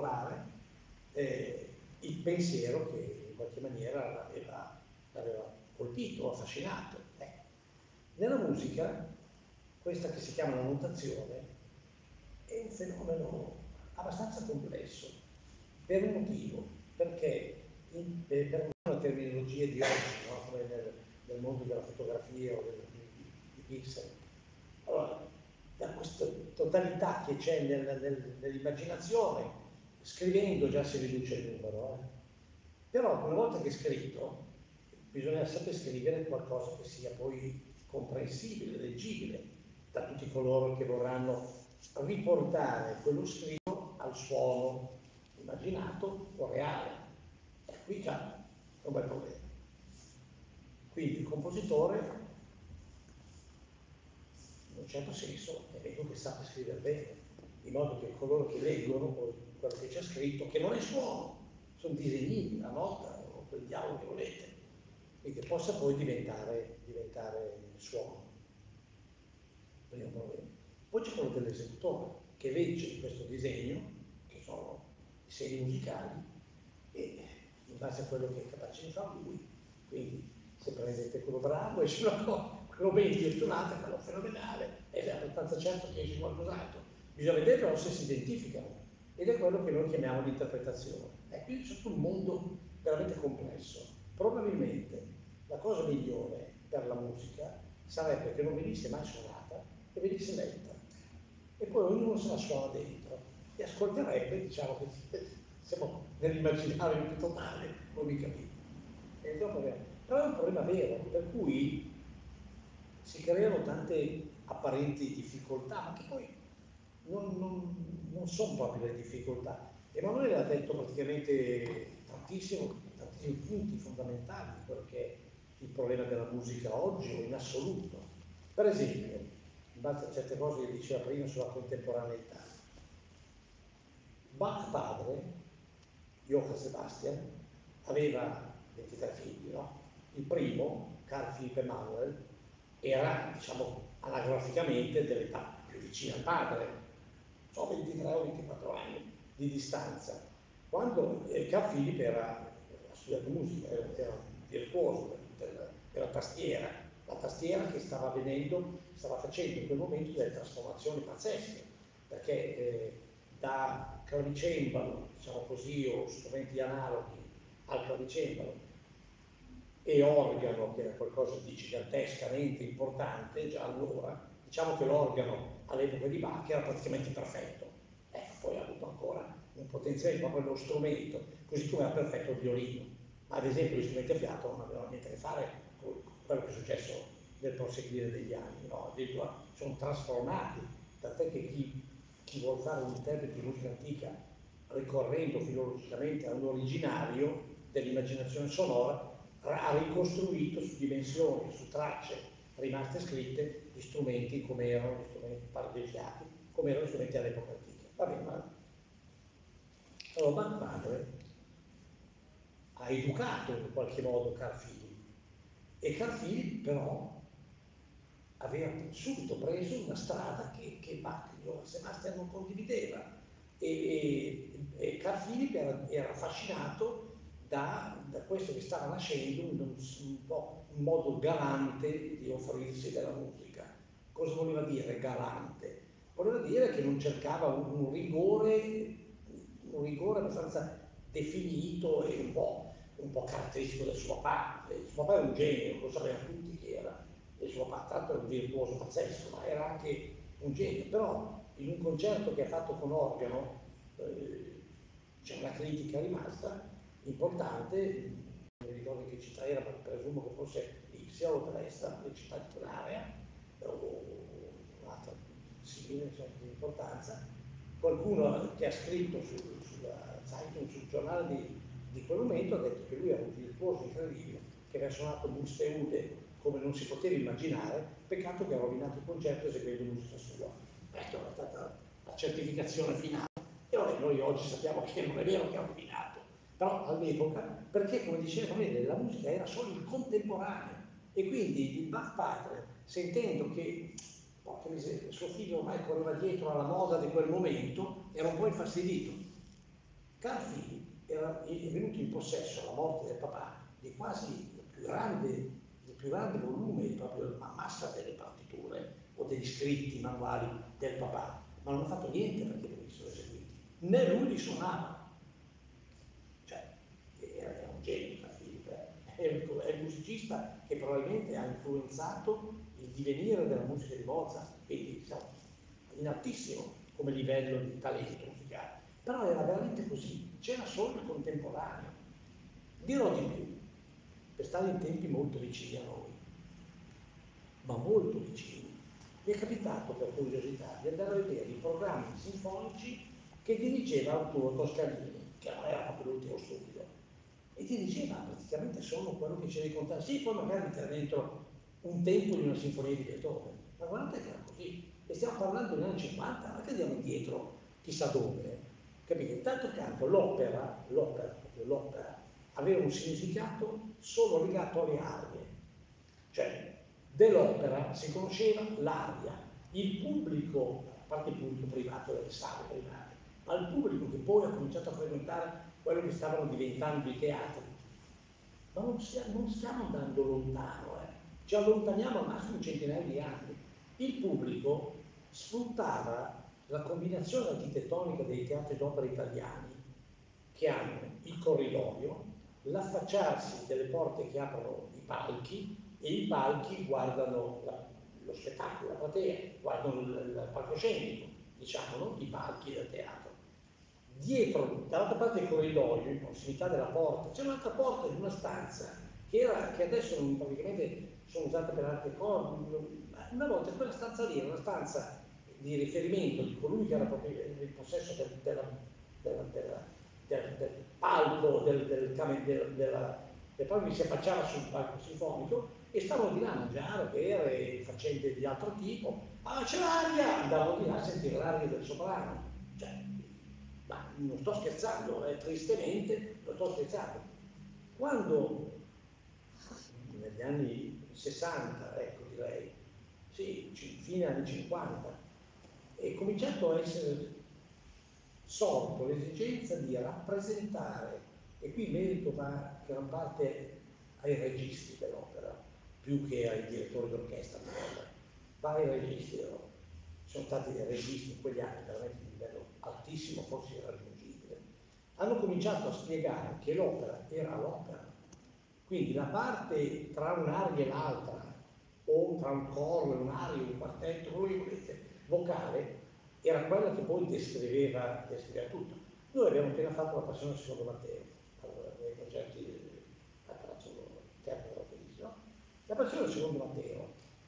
corporale, eh, il pensiero che in qualche maniera l'aveva, l'aveva colpito, affascinato. Eh. Nella musica, questa che si chiama la notazione, è un fenomeno abbastanza complesso, per un motivo, perché in, per una terminologia di oggi, no? Come nel, nel mondo della fotografia o del, di, di pixel, allora, da questa totalità che c'è nel, nel, nell'immaginazione, scrivendo già si riduce il numero, eh? Però una volta che è scritto, bisogna sempre scrivere qualcosa che sia poi comprensibile, leggibile da tutti coloro che vorranno riportare quello scritto al suono immaginato o reale. E qui già è un bel problema. Quindi il compositore, in un certo senso, è meglio che sappia scrivere bene, in modo che coloro che leggono quello che c'è scritto, che non è suono, sono disegnini, la nota o quel dialogo che volete, e che possa poi diventare, diventare suono. Primo problema. Poi c'è quello dell'esecutore, che legge questo disegno, che sono i segni musicali, e in base a quello che è capace di fare lui, quindi se prendete quello bravo e se no, quello ben gestionato, quello fenomenale, è abbastanza certo che esce qualcos'altro. Bisogna vedere però se si identificano, ed è quello che noi chiamiamo l'interpretazione. E quindi c'è un mondo veramente complesso. Probabilmente la cosa migliore per la musica sarebbe che non venisse mai suonata e venisse letta, e poi ognuno se la suona dentro e ascolterebbe, diciamo che siamo nell'immaginario più totale, non mi capite. Però è un problema vero, per cui si creano tante apparenti difficoltà, ma che poi non, non, non sono proprio le difficoltà. Emanuele ha detto praticamente tantissimo, tantissimi punti fondamentali di quello che è il problema della musica oggi o in assoluto. Per esempio, in base a certe cose che diceva prima sulla contemporaneità, Bach padre, Johann Sebastian, aveva ventitré figli, no? Il primo, Carl Philipp Emanuel, era, diciamo, anagraficamente dell'età più vicina al padre, so ventitré o ventiquattro anni di distanza. Quando eh, Carl Philipp era, ha studiato musica, era, era virtuoso della tastiera, la tastiera che stava avvenendo, stava facendo in quel momento delle trasformazioni pazzesche, perché eh, da clavicembalo, diciamo così, o strumenti analoghi al clavicembalo e organo, che era qualcosa di gigantescamente importante già allora, diciamo che l'organo all'epoca di Bach era praticamente perfetto. Ecco, poi ha avuto ancora un potenziale proprio nello strumento, così come era perfetto il violino. Ma ad esempio gli strumenti a fiato non avevano niente a che fare con quello che è successo nel proseguire degli anni, no? Addirittura sono trasformati, tant'è che chi, chi vuol fare un interprete di musica antica ricorrendo filologicamente a un originario dell'immaginazione sonora, ha ricostruito su dimensioni, su tracce rimaste scritte gli strumenti come erano gli strumenti paradiesiaci, come erano gli strumenti all'epoca antica. Va bene, ma allora Bach padre ha educato in qualche modo Carl Philipp, e Carl Philipp però aveva subito preso una strada che, che Bach e Johann Sebastian non condivideva, e, e, e Carl Philipp era, era affascinato Da, da questo che stava nascendo un, un, po' un modo galante di offrirsi della musica. Cosa voleva dire galante? Voleva dire che non cercava un, un rigore, un rigore abbastanza definito e un po', un po' caratteristico del suo papà. Il suo papà era un genio, lo sapevano tutti che era, il suo papà tanto era un virtuoso pazzesco, ma era anche un genio. Però in un concerto che ha fatto con organo, eh, c'è una critica rimasta importante, non mi ricordo che città era, ma presumo che fosse Ipsia o Dresda, le città di quell'area, o un'altra simile, insomma, di importanza. Qualcuno che ha scritto su, sulla Zeitung, sul giornale di, di quel momento, ha detto che lui era un virtuoso incredibile, che aveva suonato Buxtehude come non si poteva immaginare, peccato che ha rovinato il concerto eseguendo musica sua. Questa è stata la certificazione finale. E vabbè, noi oggi sappiamo che non è vero che ha rovinato, però all'epoca, perché come diceva Emanuele, la musica era solo il contemporaneo, e quindi il Bach padre, sentendo che porca miseria, suo figlio ormai correva dietro alla moda di quel momento, era un po' infastidito. Carl Philipp era è venuto in possesso alla morte del papà di quasi il più grande più grande volume, proprio la massa delle partiture o degli scritti manuali del papà, ma non ha fatto niente perché lui sono eseguiti, né lui li suonava, cioè era un genio, è un musicista che probabilmente ha influenzato il divenire della musica di Mozart, quindi diciamo, in altissimo come livello di talento musicale, però era veramente così, c'era solo il contemporaneo. Dirò di più, per stare in tempi molto vicini a noi, ma molto vicini, mi è capitato per curiosità di andare a vedere i programmi sinfonici che dirigeva Arturo Toscanini, che non era proprio l'ultimo stupido, e ti diceva praticamente solo quello che c'era di contare. Sì, poi magari mettere dentro un tempo di una sinfonia di Beethoven, ma guardate che era così, e stiamo parlando degli anni cinquanta, non è che andiamo indietro chissà dove, capite? Intanto canto l'opera, l'opera, l'opera aveva un significato solo legato alle arie, cioè dell'opera si conosceva l'aria, il pubblico, a parte il pubblico privato delle sale private, ma il pubblico che poi ha cominciato a frequentare quello che stavano diventando i teatri. Ma non stiamo, non stiamo andando lontano, eh. Ci allontaniamo al massimo un centinaio di anni. Il pubblico sfruttava la combinazione architettonica dei teatri d'opera italiani, che hanno il corridoio, l'affacciarsi delle porte che aprono i palchi, e i palchi guardano la, lo spettacolo, la platea, guardano il, il palcoscenico, diciamo, non i palchi del teatro. Dietro, dall'altra parte del corridoio, in prossimità della porta, c'è un'altra porta di una stanza che, era, che adesso non, praticamente sono usate per altre cose. Una volta quella stanza lì era una stanza di riferimento di colui che era proprio in possesso del, della, della, della, del, del palco, del, del, del, della, del palco che si affacciava sul palco sinfonico, e stavano di là a mangiare, a bere, faccende di altro tipo. Ah, c'è l'aria! Andavano di là a sentire l'aria del soprano. Cioè, ma non sto scherzando, eh, tristemente non sto scherzando. Quando negli anni sessanta, ecco direi, sì, fine anni cinquanta, è cominciato a essere sorto l'esigenza di rappresentare, e qui il merito va gran parte ai registi dell'opera, più che ai direttori d'orchestra, va ai registi dell'opera. Sono stati dei registi in quegli anni veramente di livello altissimo, forse irraggiungibile. Hanno cominciato a spiegare che l'opera era l'opera, quindi la parte tra un'aria e l'altra, o tra un coro e un'aria, un quartetto, voi volete, vocale, era quella che poi descriveva, descriveva tutto. Noi abbiamo appena fatto la Passione secondo Matteo, allora, nei concerti a Palazzo Teatro della Felice, no? La Passione secondo Matteo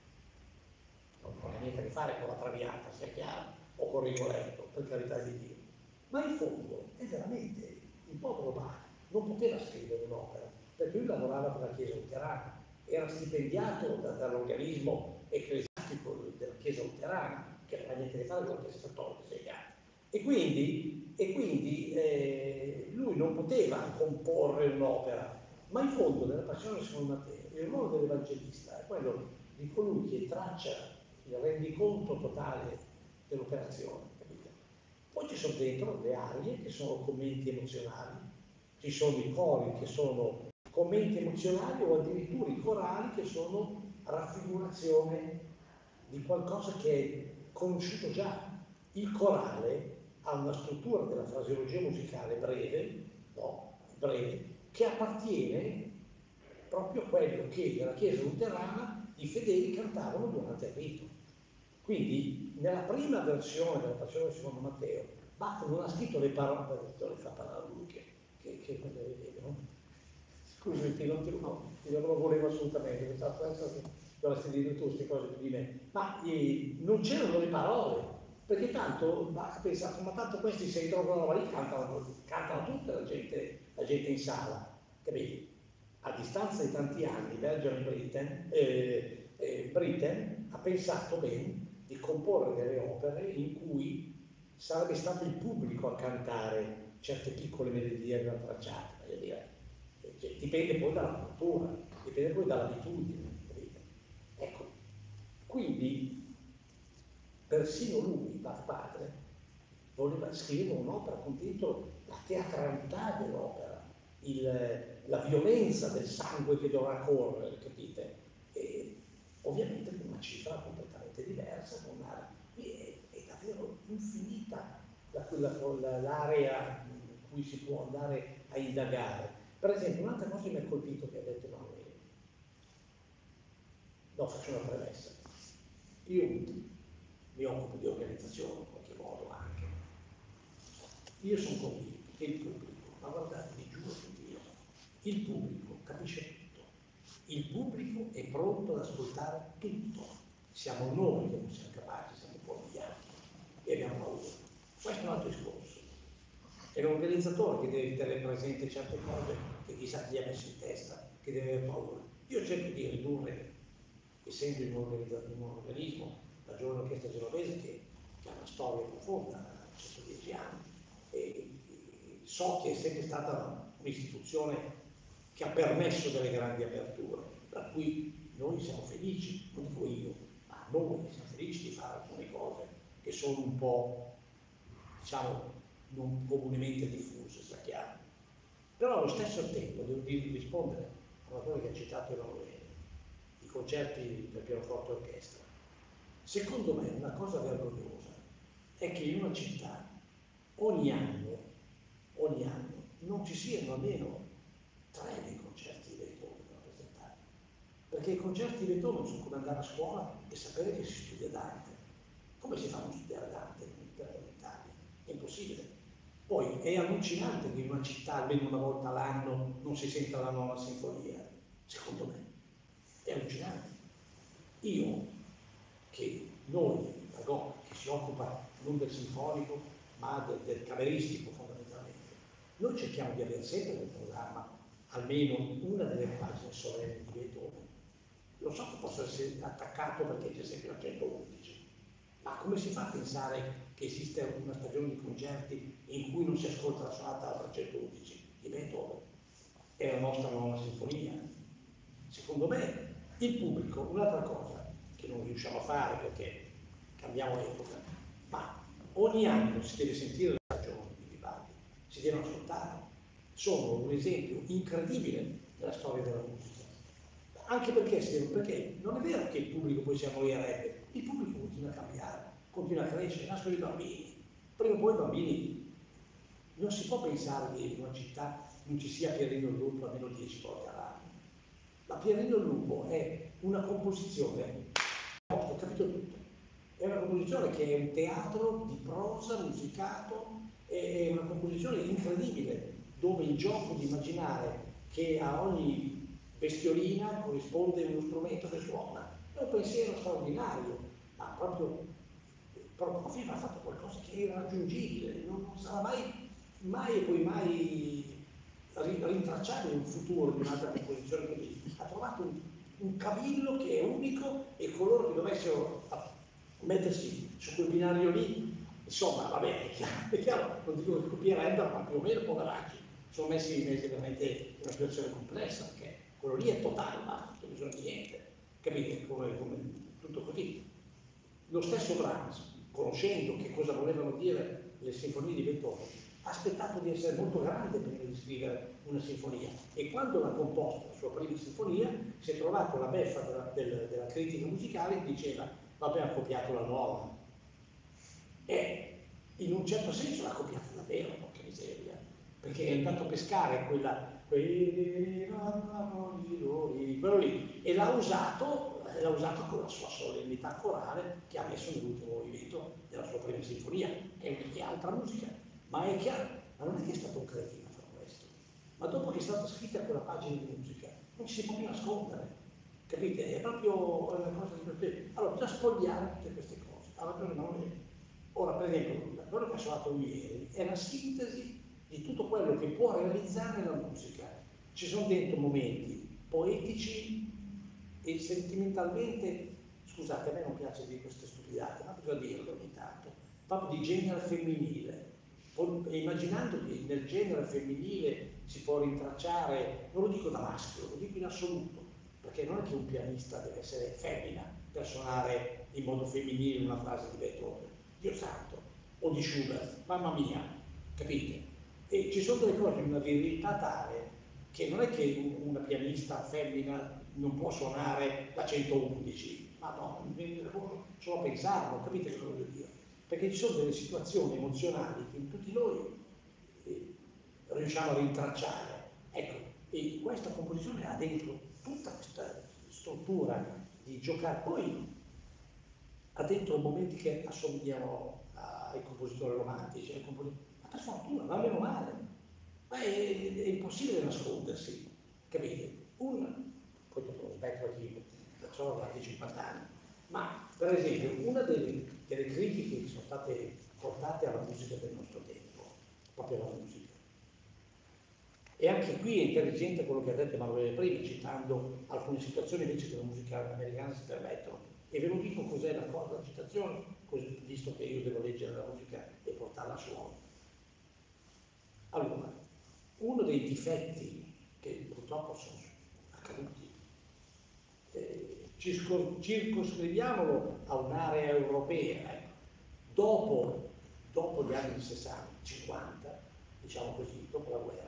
non ha niente a che fare con la Traviata, sia chiaro, o con Rigoletto, per carità di Dio, ma in fondo è veramente il povero Bach non poteva scrivere un'opera, perché lui lavorava per la Chiesa luterana, era stipendiato da, dall'organismo ecclesiastico della Chiesa luterana, che non ha niente a che fare con la Chiesa cattolica, sia chiaro. E quindi, e quindi eh, lui non poteva comporre un'opera, ma in fondo nella Passione secondo Matteo il ruolo dell'evangelista è quello di colui che traccia il rendiconto totale dell'operazione, capito? Poi ci sono dentro le arie che sono commenti emozionali, ci sono i cori che sono commenti emozionali, o addirittura i corali che sono raffigurazione di qualcosa che è conosciuto già. Il corale ha una struttura della fraseologia musicale breve, no, breve, che appartiene proprio a quello che nella Chiesa luterana i fedeli cantavano durante il rito. Quindi nella prima versione della Passione secondo Matteo, Bach non ha scritto le parole, le fa parlare lui che, che, che no? Scusi, ti non, ti, no, io non lo volevo assolutamente, mi stavo pensando che dovresti dire tu queste cose di me, ma eh, non c'erano le parole, perché tanto Bach pensa, ma tanto questi se trovano lì cantano, cantano tutta la gente, la gente in sala, capito? A distanza di tanti anni Benjamin Britten, eh, eh, Britten ha pensato bene di comporre delle opere in cui sarebbe stato il pubblico a cantare certe piccole melodie ben tracciate, voglio dire. Cioè, dipende poi dalla cultura, dipende poi dall'abitudine. Ecco, quindi persino lui, Bach padre, voleva scrivere un'opera con dentro la teatralità dell'opera, il, la violenza del sangue che dovrà correre, capite? ovviamente con una cifra completamente diversa, con una, è, è davvero infinita l'area in cui si può andare a indagare. Per esempio, un'altra cosa che mi ha colpito che ha detto Emanuele, no, faccio una premessa, io mi occupo di organizzazione in qualche modo anche, io sono convinto che il pubblico, ma guardate, vi giuro su Dio, il pubblico capisce tutto, il pubblico è pronto ad ascoltare tutto, siamo noi che non siamo capaci, siamo fuorviati e abbiamo paura. Questo è un altro discorso. È l'organizzatore che deve tenere presente certe cose che chissà chi ha messo in testa, che deve avere paura. Io cerco di ridurre, essendo in un, in un organismo, la Giovane Orchestra Genovese, che, che ha una storia profonda, centodieci anni, e so che è sempre stata un'istituzione che ha permesso delle grandi aperture, per cui noi siamo felici, non dico io, ma noi siamo felici di fare alcune cose che sono un po', diciamo, non comunemente diffuse, sappiamo. Però allo stesso tempo devo rispondere a una cosa che ha citato Emanuele, i concerti per pianoforte e orchestra. Secondo me una cosa vergognosa è che in una città ogni anno, ogni anno non ci siano almeno tre dei concerti di Beethoven da presentare. Perché i concerti di Beethoven sono come andare a scuola e sapere che si studia Dante. Come si fa a non studiare Dante in Italia? È impossibile. Poi è allucinante che in una città almeno una volta all'anno non si senta la nona sinfonia, secondo me. È allucinante. Io, che noi, la G O C, che si occupa non del sinfonico, ma del, del cameristico fondamentalmente, noi cerchiamo di avere sempre nel programma almeno una delle pagine solenni di Beethoven. Lo so che possa essere attaccato perché c'è sempre la centoundici, ma come si fa a pensare che esiste una stagione di concerti in cui non si ascolta la sonata alla centoundici di Beethoven? È la nostra nona sinfonia. Secondo me il pubblico, un'altra cosa che non riusciamo a fare perché cambiamo epoca, ma ogni anno si deve sentire le ragioni di Vivaldi, si devono ascoltare. Sono un esempio incredibile della storia della musica. Anche perché, perché non è vero che il pubblico poi si annoierebbe, il pubblico continua a cambiare, continua a crescere, nascono i bambini. Prima o poi i bambini, non si può pensare che in una città non ci sia Pierino il Lupo almeno dieci volte all'anno. Ma Pierino il Lupo è una composizione, ho capito tutto, è una composizione che è un teatro di prosa musicato, è una composizione incredibile, dove il gioco di immaginare che a ogni bestiolina corrisponde uno strumento che suona, è un pensiero straordinario, ma proprio Prokofiev ha fatto qualcosa che è irraggiungibile, non, non sarà mai, mai e poi mai rintracciabile un futuro di un'altra composizione così. Ha trovato un, un cavillo che è unico e coloro che dovessero mettersi su quel binario lì, insomma, vabbè, è chiaro, è chiaro non dico che copierebbero, ma più o meno poveracci, sono messi, messi veramente in una situazione complessa, perché quello lì è totale, ma non bisogna di niente, capite? Come, come tutto così. Lo stesso Brahms, conoscendo che cosa volevano dire le sinfonie di Beethoven, ha aspettato di essere molto grande prima di scrivere una sinfonia, e quando l'ha composta la sua prima sinfonia si è trovato la beffa della, della, della critica musicale che diceva vabbè, ha copiato la nuova, e in un certo senso l'ha copiata davvero, porca miseria, perché è andato a pescare quella quello lì e l'ha usato, l'ha usato con la sua solennità corale che ha messo nell'ultimo movimento della sua prima sinfonia, che è altra musica, ma è chiaro, ma non è che è stato un cretino a fare questo, ma dopo che è stata scritta quella pagina di musica non ci si può più nascondere, capite? È proprio una cosa di... Allora bisogna spogliare tutte queste cose. Allora, ora, per esempio, quello che ha suonato lui ieri è la sintesi di tutto quello che può realizzare la musica. Ci sono dentro momenti poetici e sentimentalmente, scusate, a me non piace dire queste stupidate, ma bisogna dirlo ogni tanto, proprio di genere femminile. E immaginando che nel genere femminile si può rintracciare, non lo dico da maschio, lo dico in assoluto, perché non è che un pianista deve essere femmina per suonare in modo femminile una frase di Beethoven, Dio santo, o di Schubert, mamma mia, capite? E ci sono delle cose di una virilità tale che non è che una pianista femmina non può suonare la centoundici, ma no, solo a pensarlo, capite cosa voglio dire? Perché ci sono delle situazioni emozionali che in tutti noi eh, riusciamo a rintracciare. Ecco, e questa composizione ha dentro tutta questa struttura di giocare, poi ha dentro momenti che assomigliano ai compositori romantici, ai compositori... ma per fortuna, va meno male, ma è, è impossibile nascondersi, capite? Un, poi dopo lo spettro di sono dati cinquanta anni, ma per esempio una delle, delle critiche che sono state portate alla musica del nostro tempo, proprio alla musica, e anche qui è intelligente quello che ha detto Emanuele prima, citando alcune situazioni invece che la musica americana si permettono. E ve lo dico cos'è la cosa, la citazione, così, visto che io devo leggere la musica e portarla a suono. Allora, uno dei difetti che purtroppo sono accaduti, eh, circoscriviamolo a un'area europea, ecco. dopo, dopo gli anni sessanta, cinquanta, diciamo così, dopo la guerra,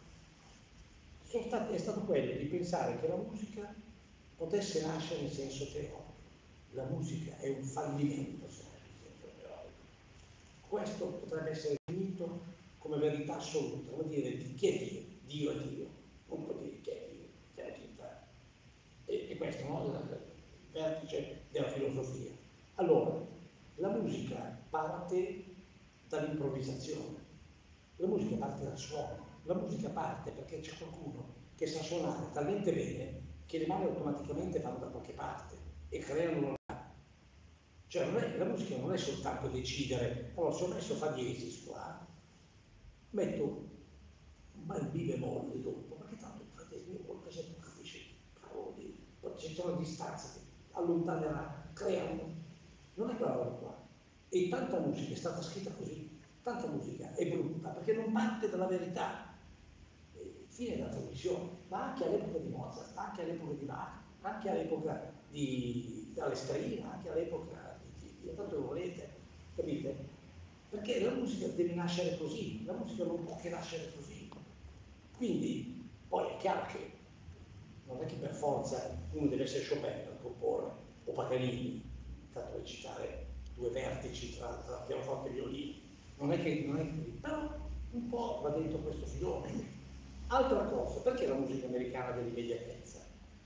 Sono stati, è stato quello di pensare che la musica potesse nascere in senso teorico. La musica è un fallimento se nasce in senso teorico. Questo potrebbe essere definito come verità assoluta, vuol dire di chi è Dio? Dio è Dio, non può dire chi è Dio, che è la città. E, e questo no, è il vertice della filosofia. Allora, la musica parte dall'improvvisazione, la musica parte dal suono. La musica parte perché c'è qualcuno che sa suonare talmente bene che le mani automaticamente vanno da qualche parte e creano una... Cioè non è, la musica non è soltanto decidere, allora se ho messo fa diesis qua, metto un bel mi bemolle dopo, perché tanto fa diesis mi bemolle, se tu capisci, cavoli, c'è una distanza che allontanerà, crea un... Non è quella roba qua. E tanta musica è stata scritta così, tanta musica è brutta perché non parte dalla verità. Fine della trasmissione, ma anche all'epoca di Mozart, anche all'epoca di Bach, anche all'epoca di Palestrina, anche all'epoca di, di, di tanto lo volete, capite? Perché la musica deve nascere così, la musica non può che nascere così. Quindi, poi è chiaro che non è che per forza uno deve essere Chopin per comporre, o Paganini, tanto per citare due vertici tra, tra pianoforte e violino, non è che, non è che, però un po' va dentro questo filone. Altra cosa, perché la musica americana ha dell'immediatezza?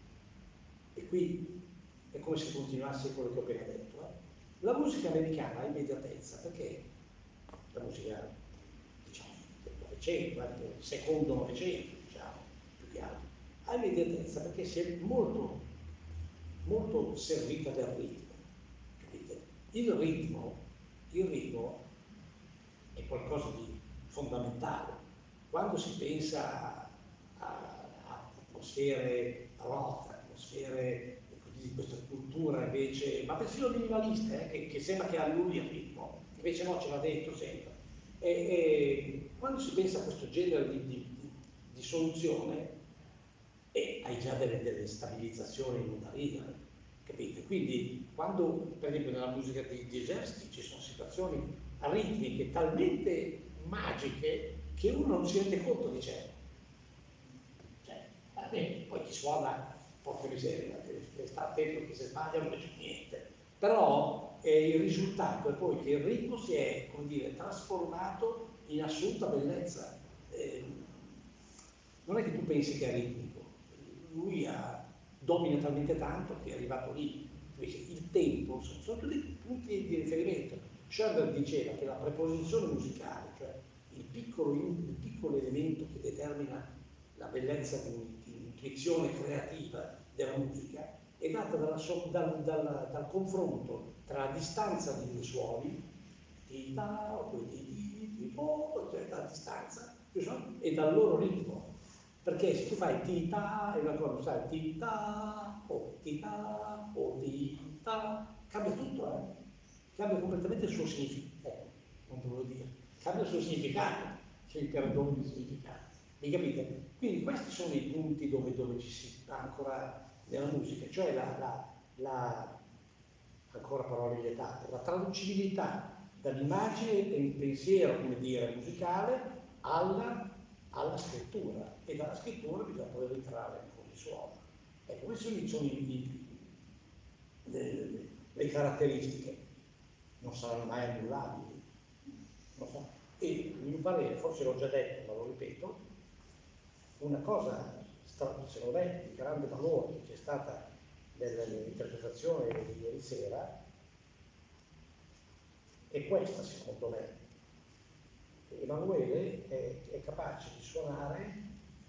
E qui è come se continuasse quello che ho appena detto. Eh? La musica americana ha immediatezza perché la musica, diciamo, del Novecento, anche del secondo Novecento, diciamo, più che altro, ha immediatezza perché si è molto, molto servita del ritmo. Capite? Il ritmo, il ritmo è qualcosa di fondamentale. Quando si pensa a, a atmosfere rock, atmosfere di questa cultura invece, ma persino minimalista, eh, che, che sembra che annulli il ritmo, invece no, ce l'ha dentro sempre. E, e quando si pensa a questo genere di, di, di, di soluzione, e hai già delle, delle stabilizzazioni in una riga, capite? Quindi quando, per esempio nella musica di, di eserciti ci sono situazioni ritmiche talmente magiche che uno non si rende conto di ciò. Cioè, vabbè, poi chi suona, porca miseria, che sta attento che se sbaglia non c'è niente. Però eh, il risultato è poi che il ritmo si è, come dire, trasformato in assoluta bellezza. Eh, non è che tu pensi che è ritmico, lui ha, domina talmente tanto che è arrivato lì. Il tempo, sono, sono tutti punti di riferimento. Schoenberg diceva che la preposizione musicale, cioè il piccolo, il piccolo elemento che determina la bellezza di un'intuizione creativa della musica, è data dalla, dal, dal, dal confronto tra la distanza dei suoni, di ta, o di di po, cioè dalla distanza, e dal loro ritmo. Perché se tu fai ti ta e una cosa, sai, ti ta, o ti ta, o ti ta, cambia tutto, eh? Cambia completamente il suo significato, eh, non te lo dire, cambia il suo significato, se il perdono di significato, mi capite? Quindi questi sono i punti dove, dove ci si ancora nella musica, cioè la, la, la ancora parole vietate, la traducibilità dall'immagine e il pensiero, come dire, musicale alla, alla scrittura, e dalla scrittura bisogna poi ritrarre con il suono. Ecco, queste sono i, i, le, le caratteristiche, non saranno mai annullabili. Non so. E il mio parere, forse l'ho già detto, ma lo ripeto, una cosa, secondo me, di grande valore che c'è stata nell'interpretazione di ieri sera è questa, secondo me. Emanuele è, è capace di suonare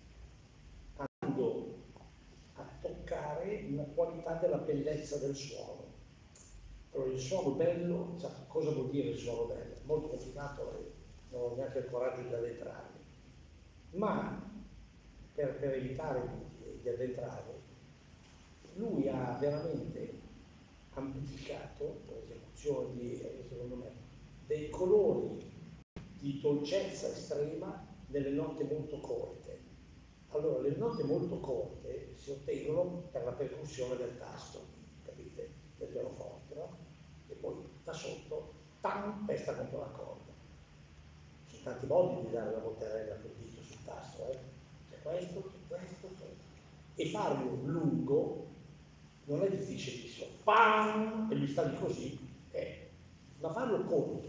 andando a toccare una qualità della bellezza del suono. Allora, il suono bello, cosa vuol dire il suono bello? È molto complicato e non ho neanche il coraggio di addentrarmi. Ma per, per evitare di, di addentrare, lui ha veramente amplificato, per esecuzione di, secondo me, dei colori di dolcezza estrema nelle note molto corte. Allora, le note molto corte si ottengono per la percussione del tasto, capite? Del pianoforte, no? E poi da sotto, tam, pesta contro la corda. Ci sono tanti modi di dare la volterella col dito sul tasto, eh? C'è questo, c'è questo, c'è... E farlo lungo non è difficilissimo. Pam! E mi sta di così, eh. Ma farlo corto.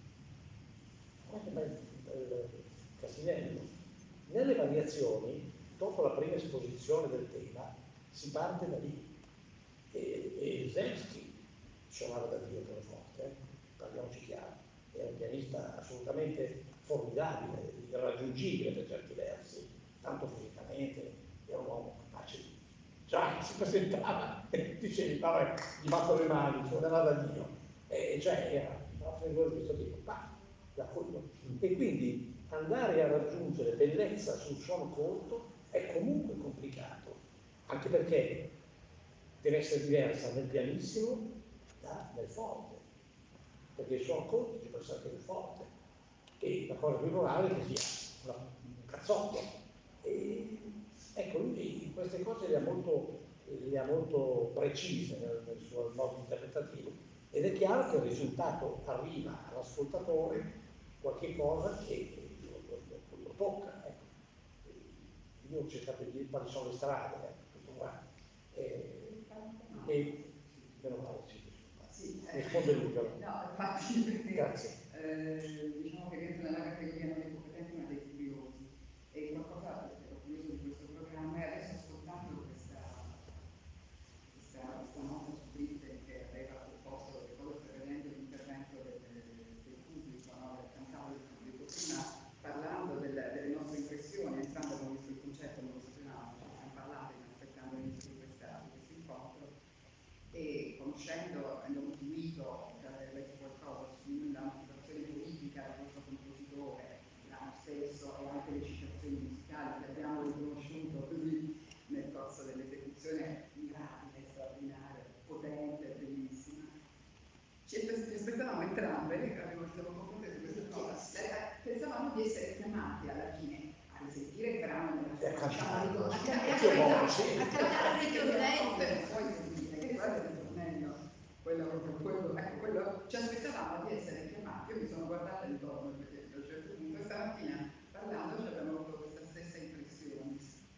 Guarda bel, bel Casinello. Nelle variazioni, dopo la prima esposizione del tema, si parte da lì. E, e Zelensky suonava da Dio per forte, eh? Parliamoci chiaro, era un pianista assolutamente formidabile, irraggiungibile per certi versi, tanto fisicamente, era un uomo capace di... Cioè, si presentava e dicevi, vabbè, gli batto le mani, suonerà da Dio. E cioè, era una figura di questo tipo, bah, da quello. E quindi andare a raggiungere bellezza sul suono corto è comunque complicato, anche perché deve essere diversa nel pianissimo da nel forte, perché il suono corto ci può essere anche nel forte, e la cosa più normale è che sia una, un cazzotto. E, ecco, lui queste cose le ha molto, le ha molto precise nel, nel suo modo interpretativo, ed è chiaro che il risultato arriva all'ascoltatore qualche cosa che lo, lo, lo, lo tocca. Ecco. Io ho cercato di dire quali sono le strade, eh, tutto qua. E, e meno male, sì, sì, eh, risponde lui però. no, infatti, perché Grazie. Eh, diciamo che rientra nella categoria non dei competenti ma dei curiosi. E qualcosa che ero curioso di questo programma è adesso ascoltando questa, questa, questa nota su Twitter che aveva proposto che cosa prevedendo l'intervento del, del pubblico, no? Del cantante del pubblico, prima parlando del, delle nostre impressioni, entrambi abbiamo visto il concerto, non lo sapevamo, ci stiamo parlando, aspettando l'inizio di questo incontro, e conoscendo, avendo intuito, avere letto qualcosa sulla motivazione politica del nostro compositore, l'anno stesso, e anche le citazioni musicali che abbiamo riconosciuto così nel corso dell'esecuzione mirabile, straordinaria, potente, bellissima. Ci aspettavamo entrambe, abbiamo siamo confrontate su questa cosa, pensavamo di essere chiamati alla fine a risentire il brano nella sua diciamo, a cantare il ritornello. quello è il ritornello, quello, quello, ecco, quello, ci aspettavamo di essere chiamati. Io mi sono guardata intorno perché a un certo punto stamattina parlando ci abbiamo avuto questa stessa impressione.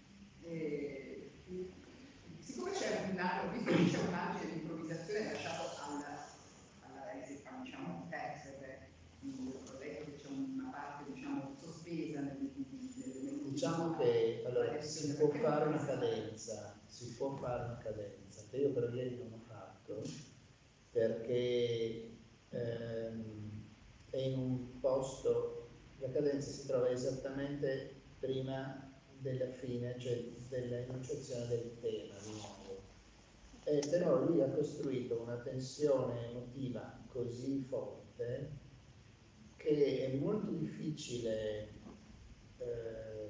E, siccome c'è un altro, visto che c'è un margine di improvvisazione lasciato alla, alla diciamo, interprete, ho detto che c'è una parte diciamo sospesa nel, nel, diciamo che allora, si può fare una cadenza, si può fare una cadenza, che io per ieri non ho fatto, perché ehm, è in un posto, la cadenza si trova esattamente prima della fine, cioè dell'enunciazione del tema di nuovo. E però lui ha costruito una tensione emotiva così forte che è molto difficile eh,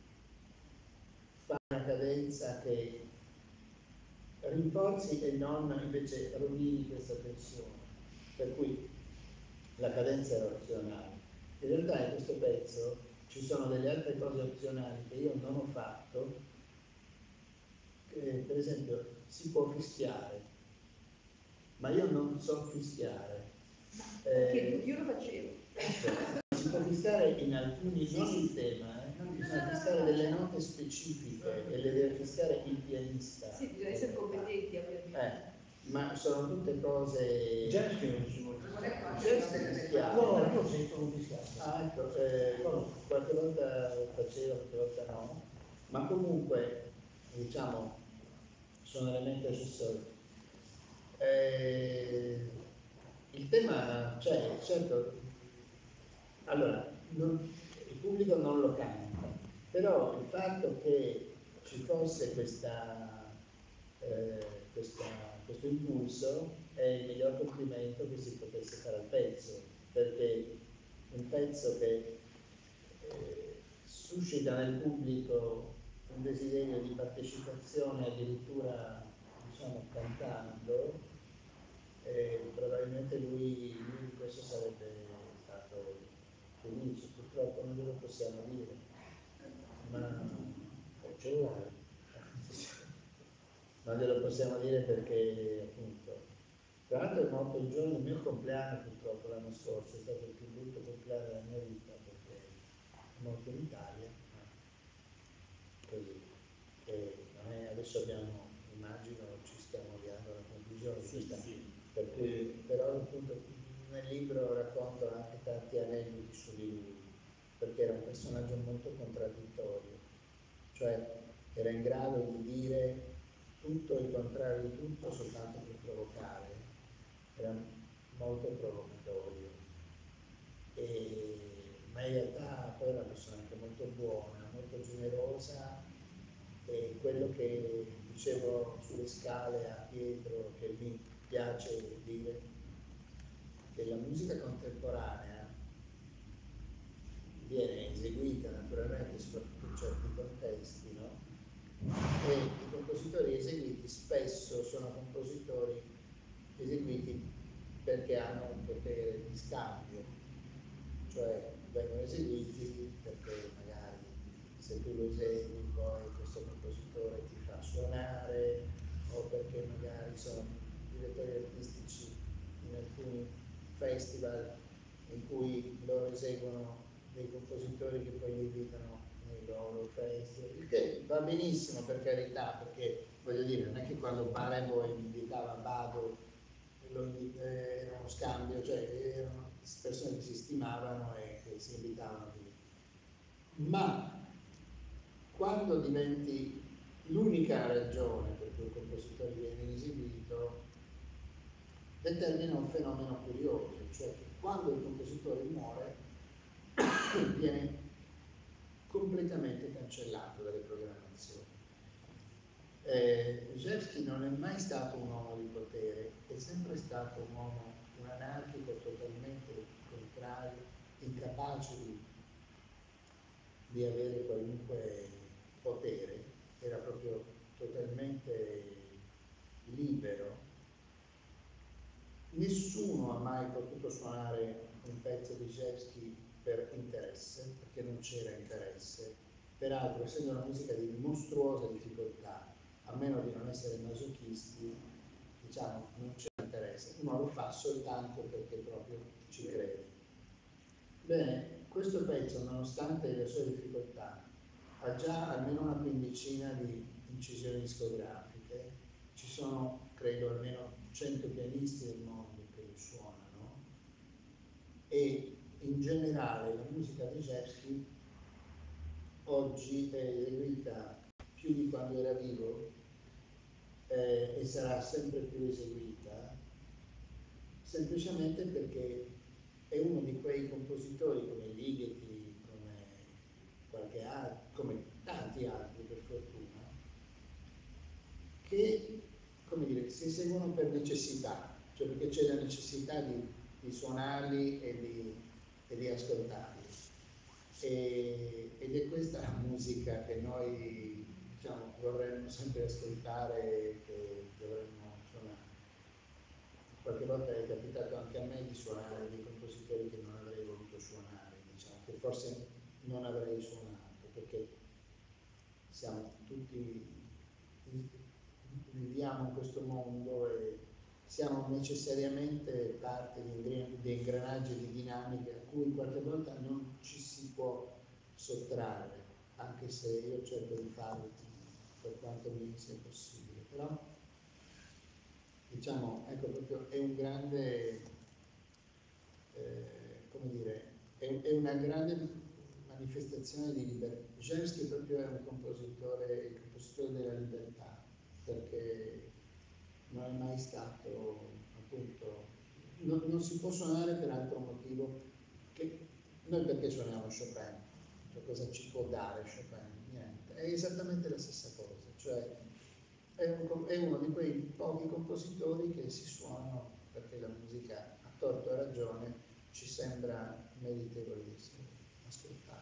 fare una cadenza che rinforzi e non invece rovini questa tensione, per cui la cadenza è opzionale. In realtà in questo pezzo ci sono delle altre cose opzionali che io non ho fatto, che per esempio si può fischiare, ma io non so fischiare. Perché Eh, io lo facevo. si può fischiare in alcuni, non il tema, eh? bisogna fissare delle note specifiche e le deve fissare il pianista. Sì, bisogna essere competenti ovviamente. Eh, ma sono tutte cose... Jersey non ci vuole. Jersey fischiare. No, io sento un fischiato. Ah, ecco, eh, qualche volta faceva, qualche volta no, ma comunque, diciamo, sono elementi accessori. Eh, il tema, cioè, certo, allora, non, il pubblico non lo canta, però il fatto che ci fosse questa, eh, questa, questo impulso è il miglior complimento che si potesse fare al pezzo, perché un pezzo che eh, suscita nel pubblico un desiderio di partecipazione, addirittura diciamo cantando, eh, probabilmente lui, lui di questo sarebbe stato felice. Purtroppo non glielo possiamo dire, ma cellulare. Non glielo possiamo dire perché appunto, tra l'altro è morto il giorno del mio compleanno, purtroppo l'anno scorso, è stato il più brutto compleanno della mia vita perché è morto in Italia, così, che non è, adesso abbiamo, immagino, ci stiamo avviando alla conclusione di questa, sì. per cui, però appunto nel libro racconto anche tanti aneddoti su di lui, perché era un personaggio molto contraddittorio, cioè era in grado di dire tutto il contrario di tutto soltanto per provocare, era molto provocatorio, e, ma in realtà poi era una persona anche molto buona, molto generosa, e quello che dicevo sulle scale a Pietro, che mi piace dire, che la musica contemporanea viene eseguita naturalmente soprattutto in certi contesti, no? E i compositori eseguiti spesso sono compositori eseguiti perché hanno un potere di scambio, cioè vengono eseguiti perché magari se tu lo esegui poi questo compositore ti fa suonare, o perché magari sono direttori artistici in alcuni festival in cui loro eseguono dei compositori che poi li invitano nei loro festival, il che va benissimo per carità, perché voglio dire, non è che quando Barenboim invitava Bado eh, era uno scambio, cioè erano persone che si stimavano e che si invitavano lì. Ma quando diventi l'unica ragione per cui il compositore viene eseguito, determina un fenomeno curioso, cioè che quando il compositore muore viene completamente cancellato dalle programmazioni. Eh, Rzewski non è mai stato un uomo di potere, è sempre stato un uomo, un anarchico totalmente contrario, incapace di, di avere qualunque potere, era proprio totalmente libero. Nessuno ha mai potuto suonare un pezzo di Rzewski per interesse, perché non c'era interesse. Peraltro, essendo una musica di mostruosa difficoltà, a meno di non essere masochisti, diciamo, non c'è interesse. Uno lo fa soltanto perché proprio ci crede. Bene, questo pezzo, nonostante le sue difficoltà, ha già almeno una quindicina di incisioni discografiche. Ci sono, credo, almeno cento pianisti del mondo che suonano, e in generale la musica di Rzewski oggi è eseguita più di quando era vivo, eh, e sarà sempre più eseguita, semplicemente perché è uno di quei compositori come Ligeti, come qualche altro, come tanti altri per fortuna, che, come dire, si eseguono per necessità, cioè perché c'è la necessità di, di suonarli e di, e di ascoltarli. E, ed è questa la musica che noi, diciamo, vorremmo sempre ascoltare, che dovremmo suonare. Qualche volta è capitato anche a me di suonare dei compositori che non avrei voluto suonare, diciamo, che forse non avrei suonato, perché siamo tutti, viviamo in questo mondo e siamo necessariamente parte di ingranaggi di dinamiche a cui qualche volta non ci si può sottrarre. anche se io cerco di farlo per quanto mi sia possibile, però diciamo, ecco, proprio è un grande, eh, come dire, è, è una grande manifestazione di libertà. Zemsky proprio è un compositore, il compositore della libertà, perché non è mai stato, appunto, non, non si può suonare per altro motivo che noi perché suoniamo Chopin, cioè cosa ci può dare Chopin? Niente, è esattamente la stessa cosa, cioè è, un, è uno di quei pochi compositori che si suonano perché la musica, a torto e a ragione, ci sembra meritevole di essere ascoltata.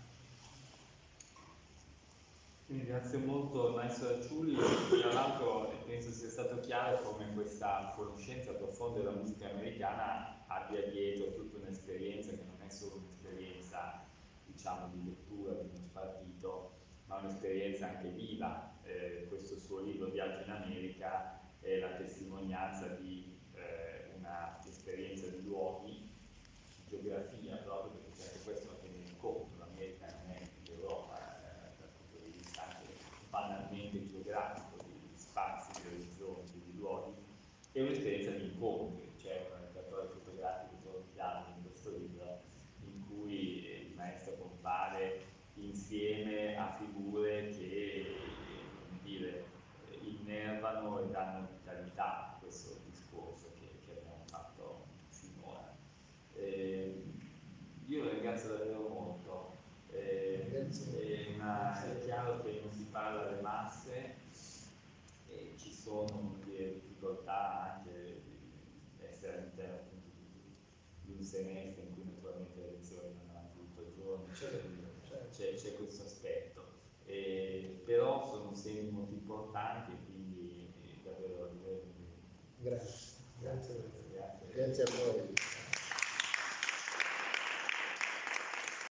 Quindi grazie molto Maestro Acciuli, tra l'altro penso sia stato chiaro come questa conoscenza profonda della musica americana abbia dietro tutta un'esperienza che non è solo un'esperienza, diciamo, di lettura di uno spartito, ma un'esperienza anche viva. Eh, questo suo libro Viaggio in America è la testimonianza di eh, una esperienza di luoghi, geografia proprio, perché anche questo lo tiene in conto, l'America non è l'Europa eh, dal punto di vista anche banalmente geografico, di spazi, di orizzonti, di luoghi, è un'esperienza di incontri. C'è un repertorio fotografico chiaro in questo libro in cui eh, il maestro compare insieme a figure che, come dire, innervano e danno vitalità a questo discorso che, che abbiamo fatto finora. Eh, io ringrazio davvero molto. Eh, è, una, è chiaro che non si parla alle masse e ci sono delle difficoltà anche di essere all'interno appunto di, di un semestre in cui naturalmente le lezioni non vanno tutto il giorno, c'è, c'è questo aspetto. Eh, però sono segni molto importanti e quindi eh, davvero, davvero grazie. Grazie. grazie, Grazie a voi.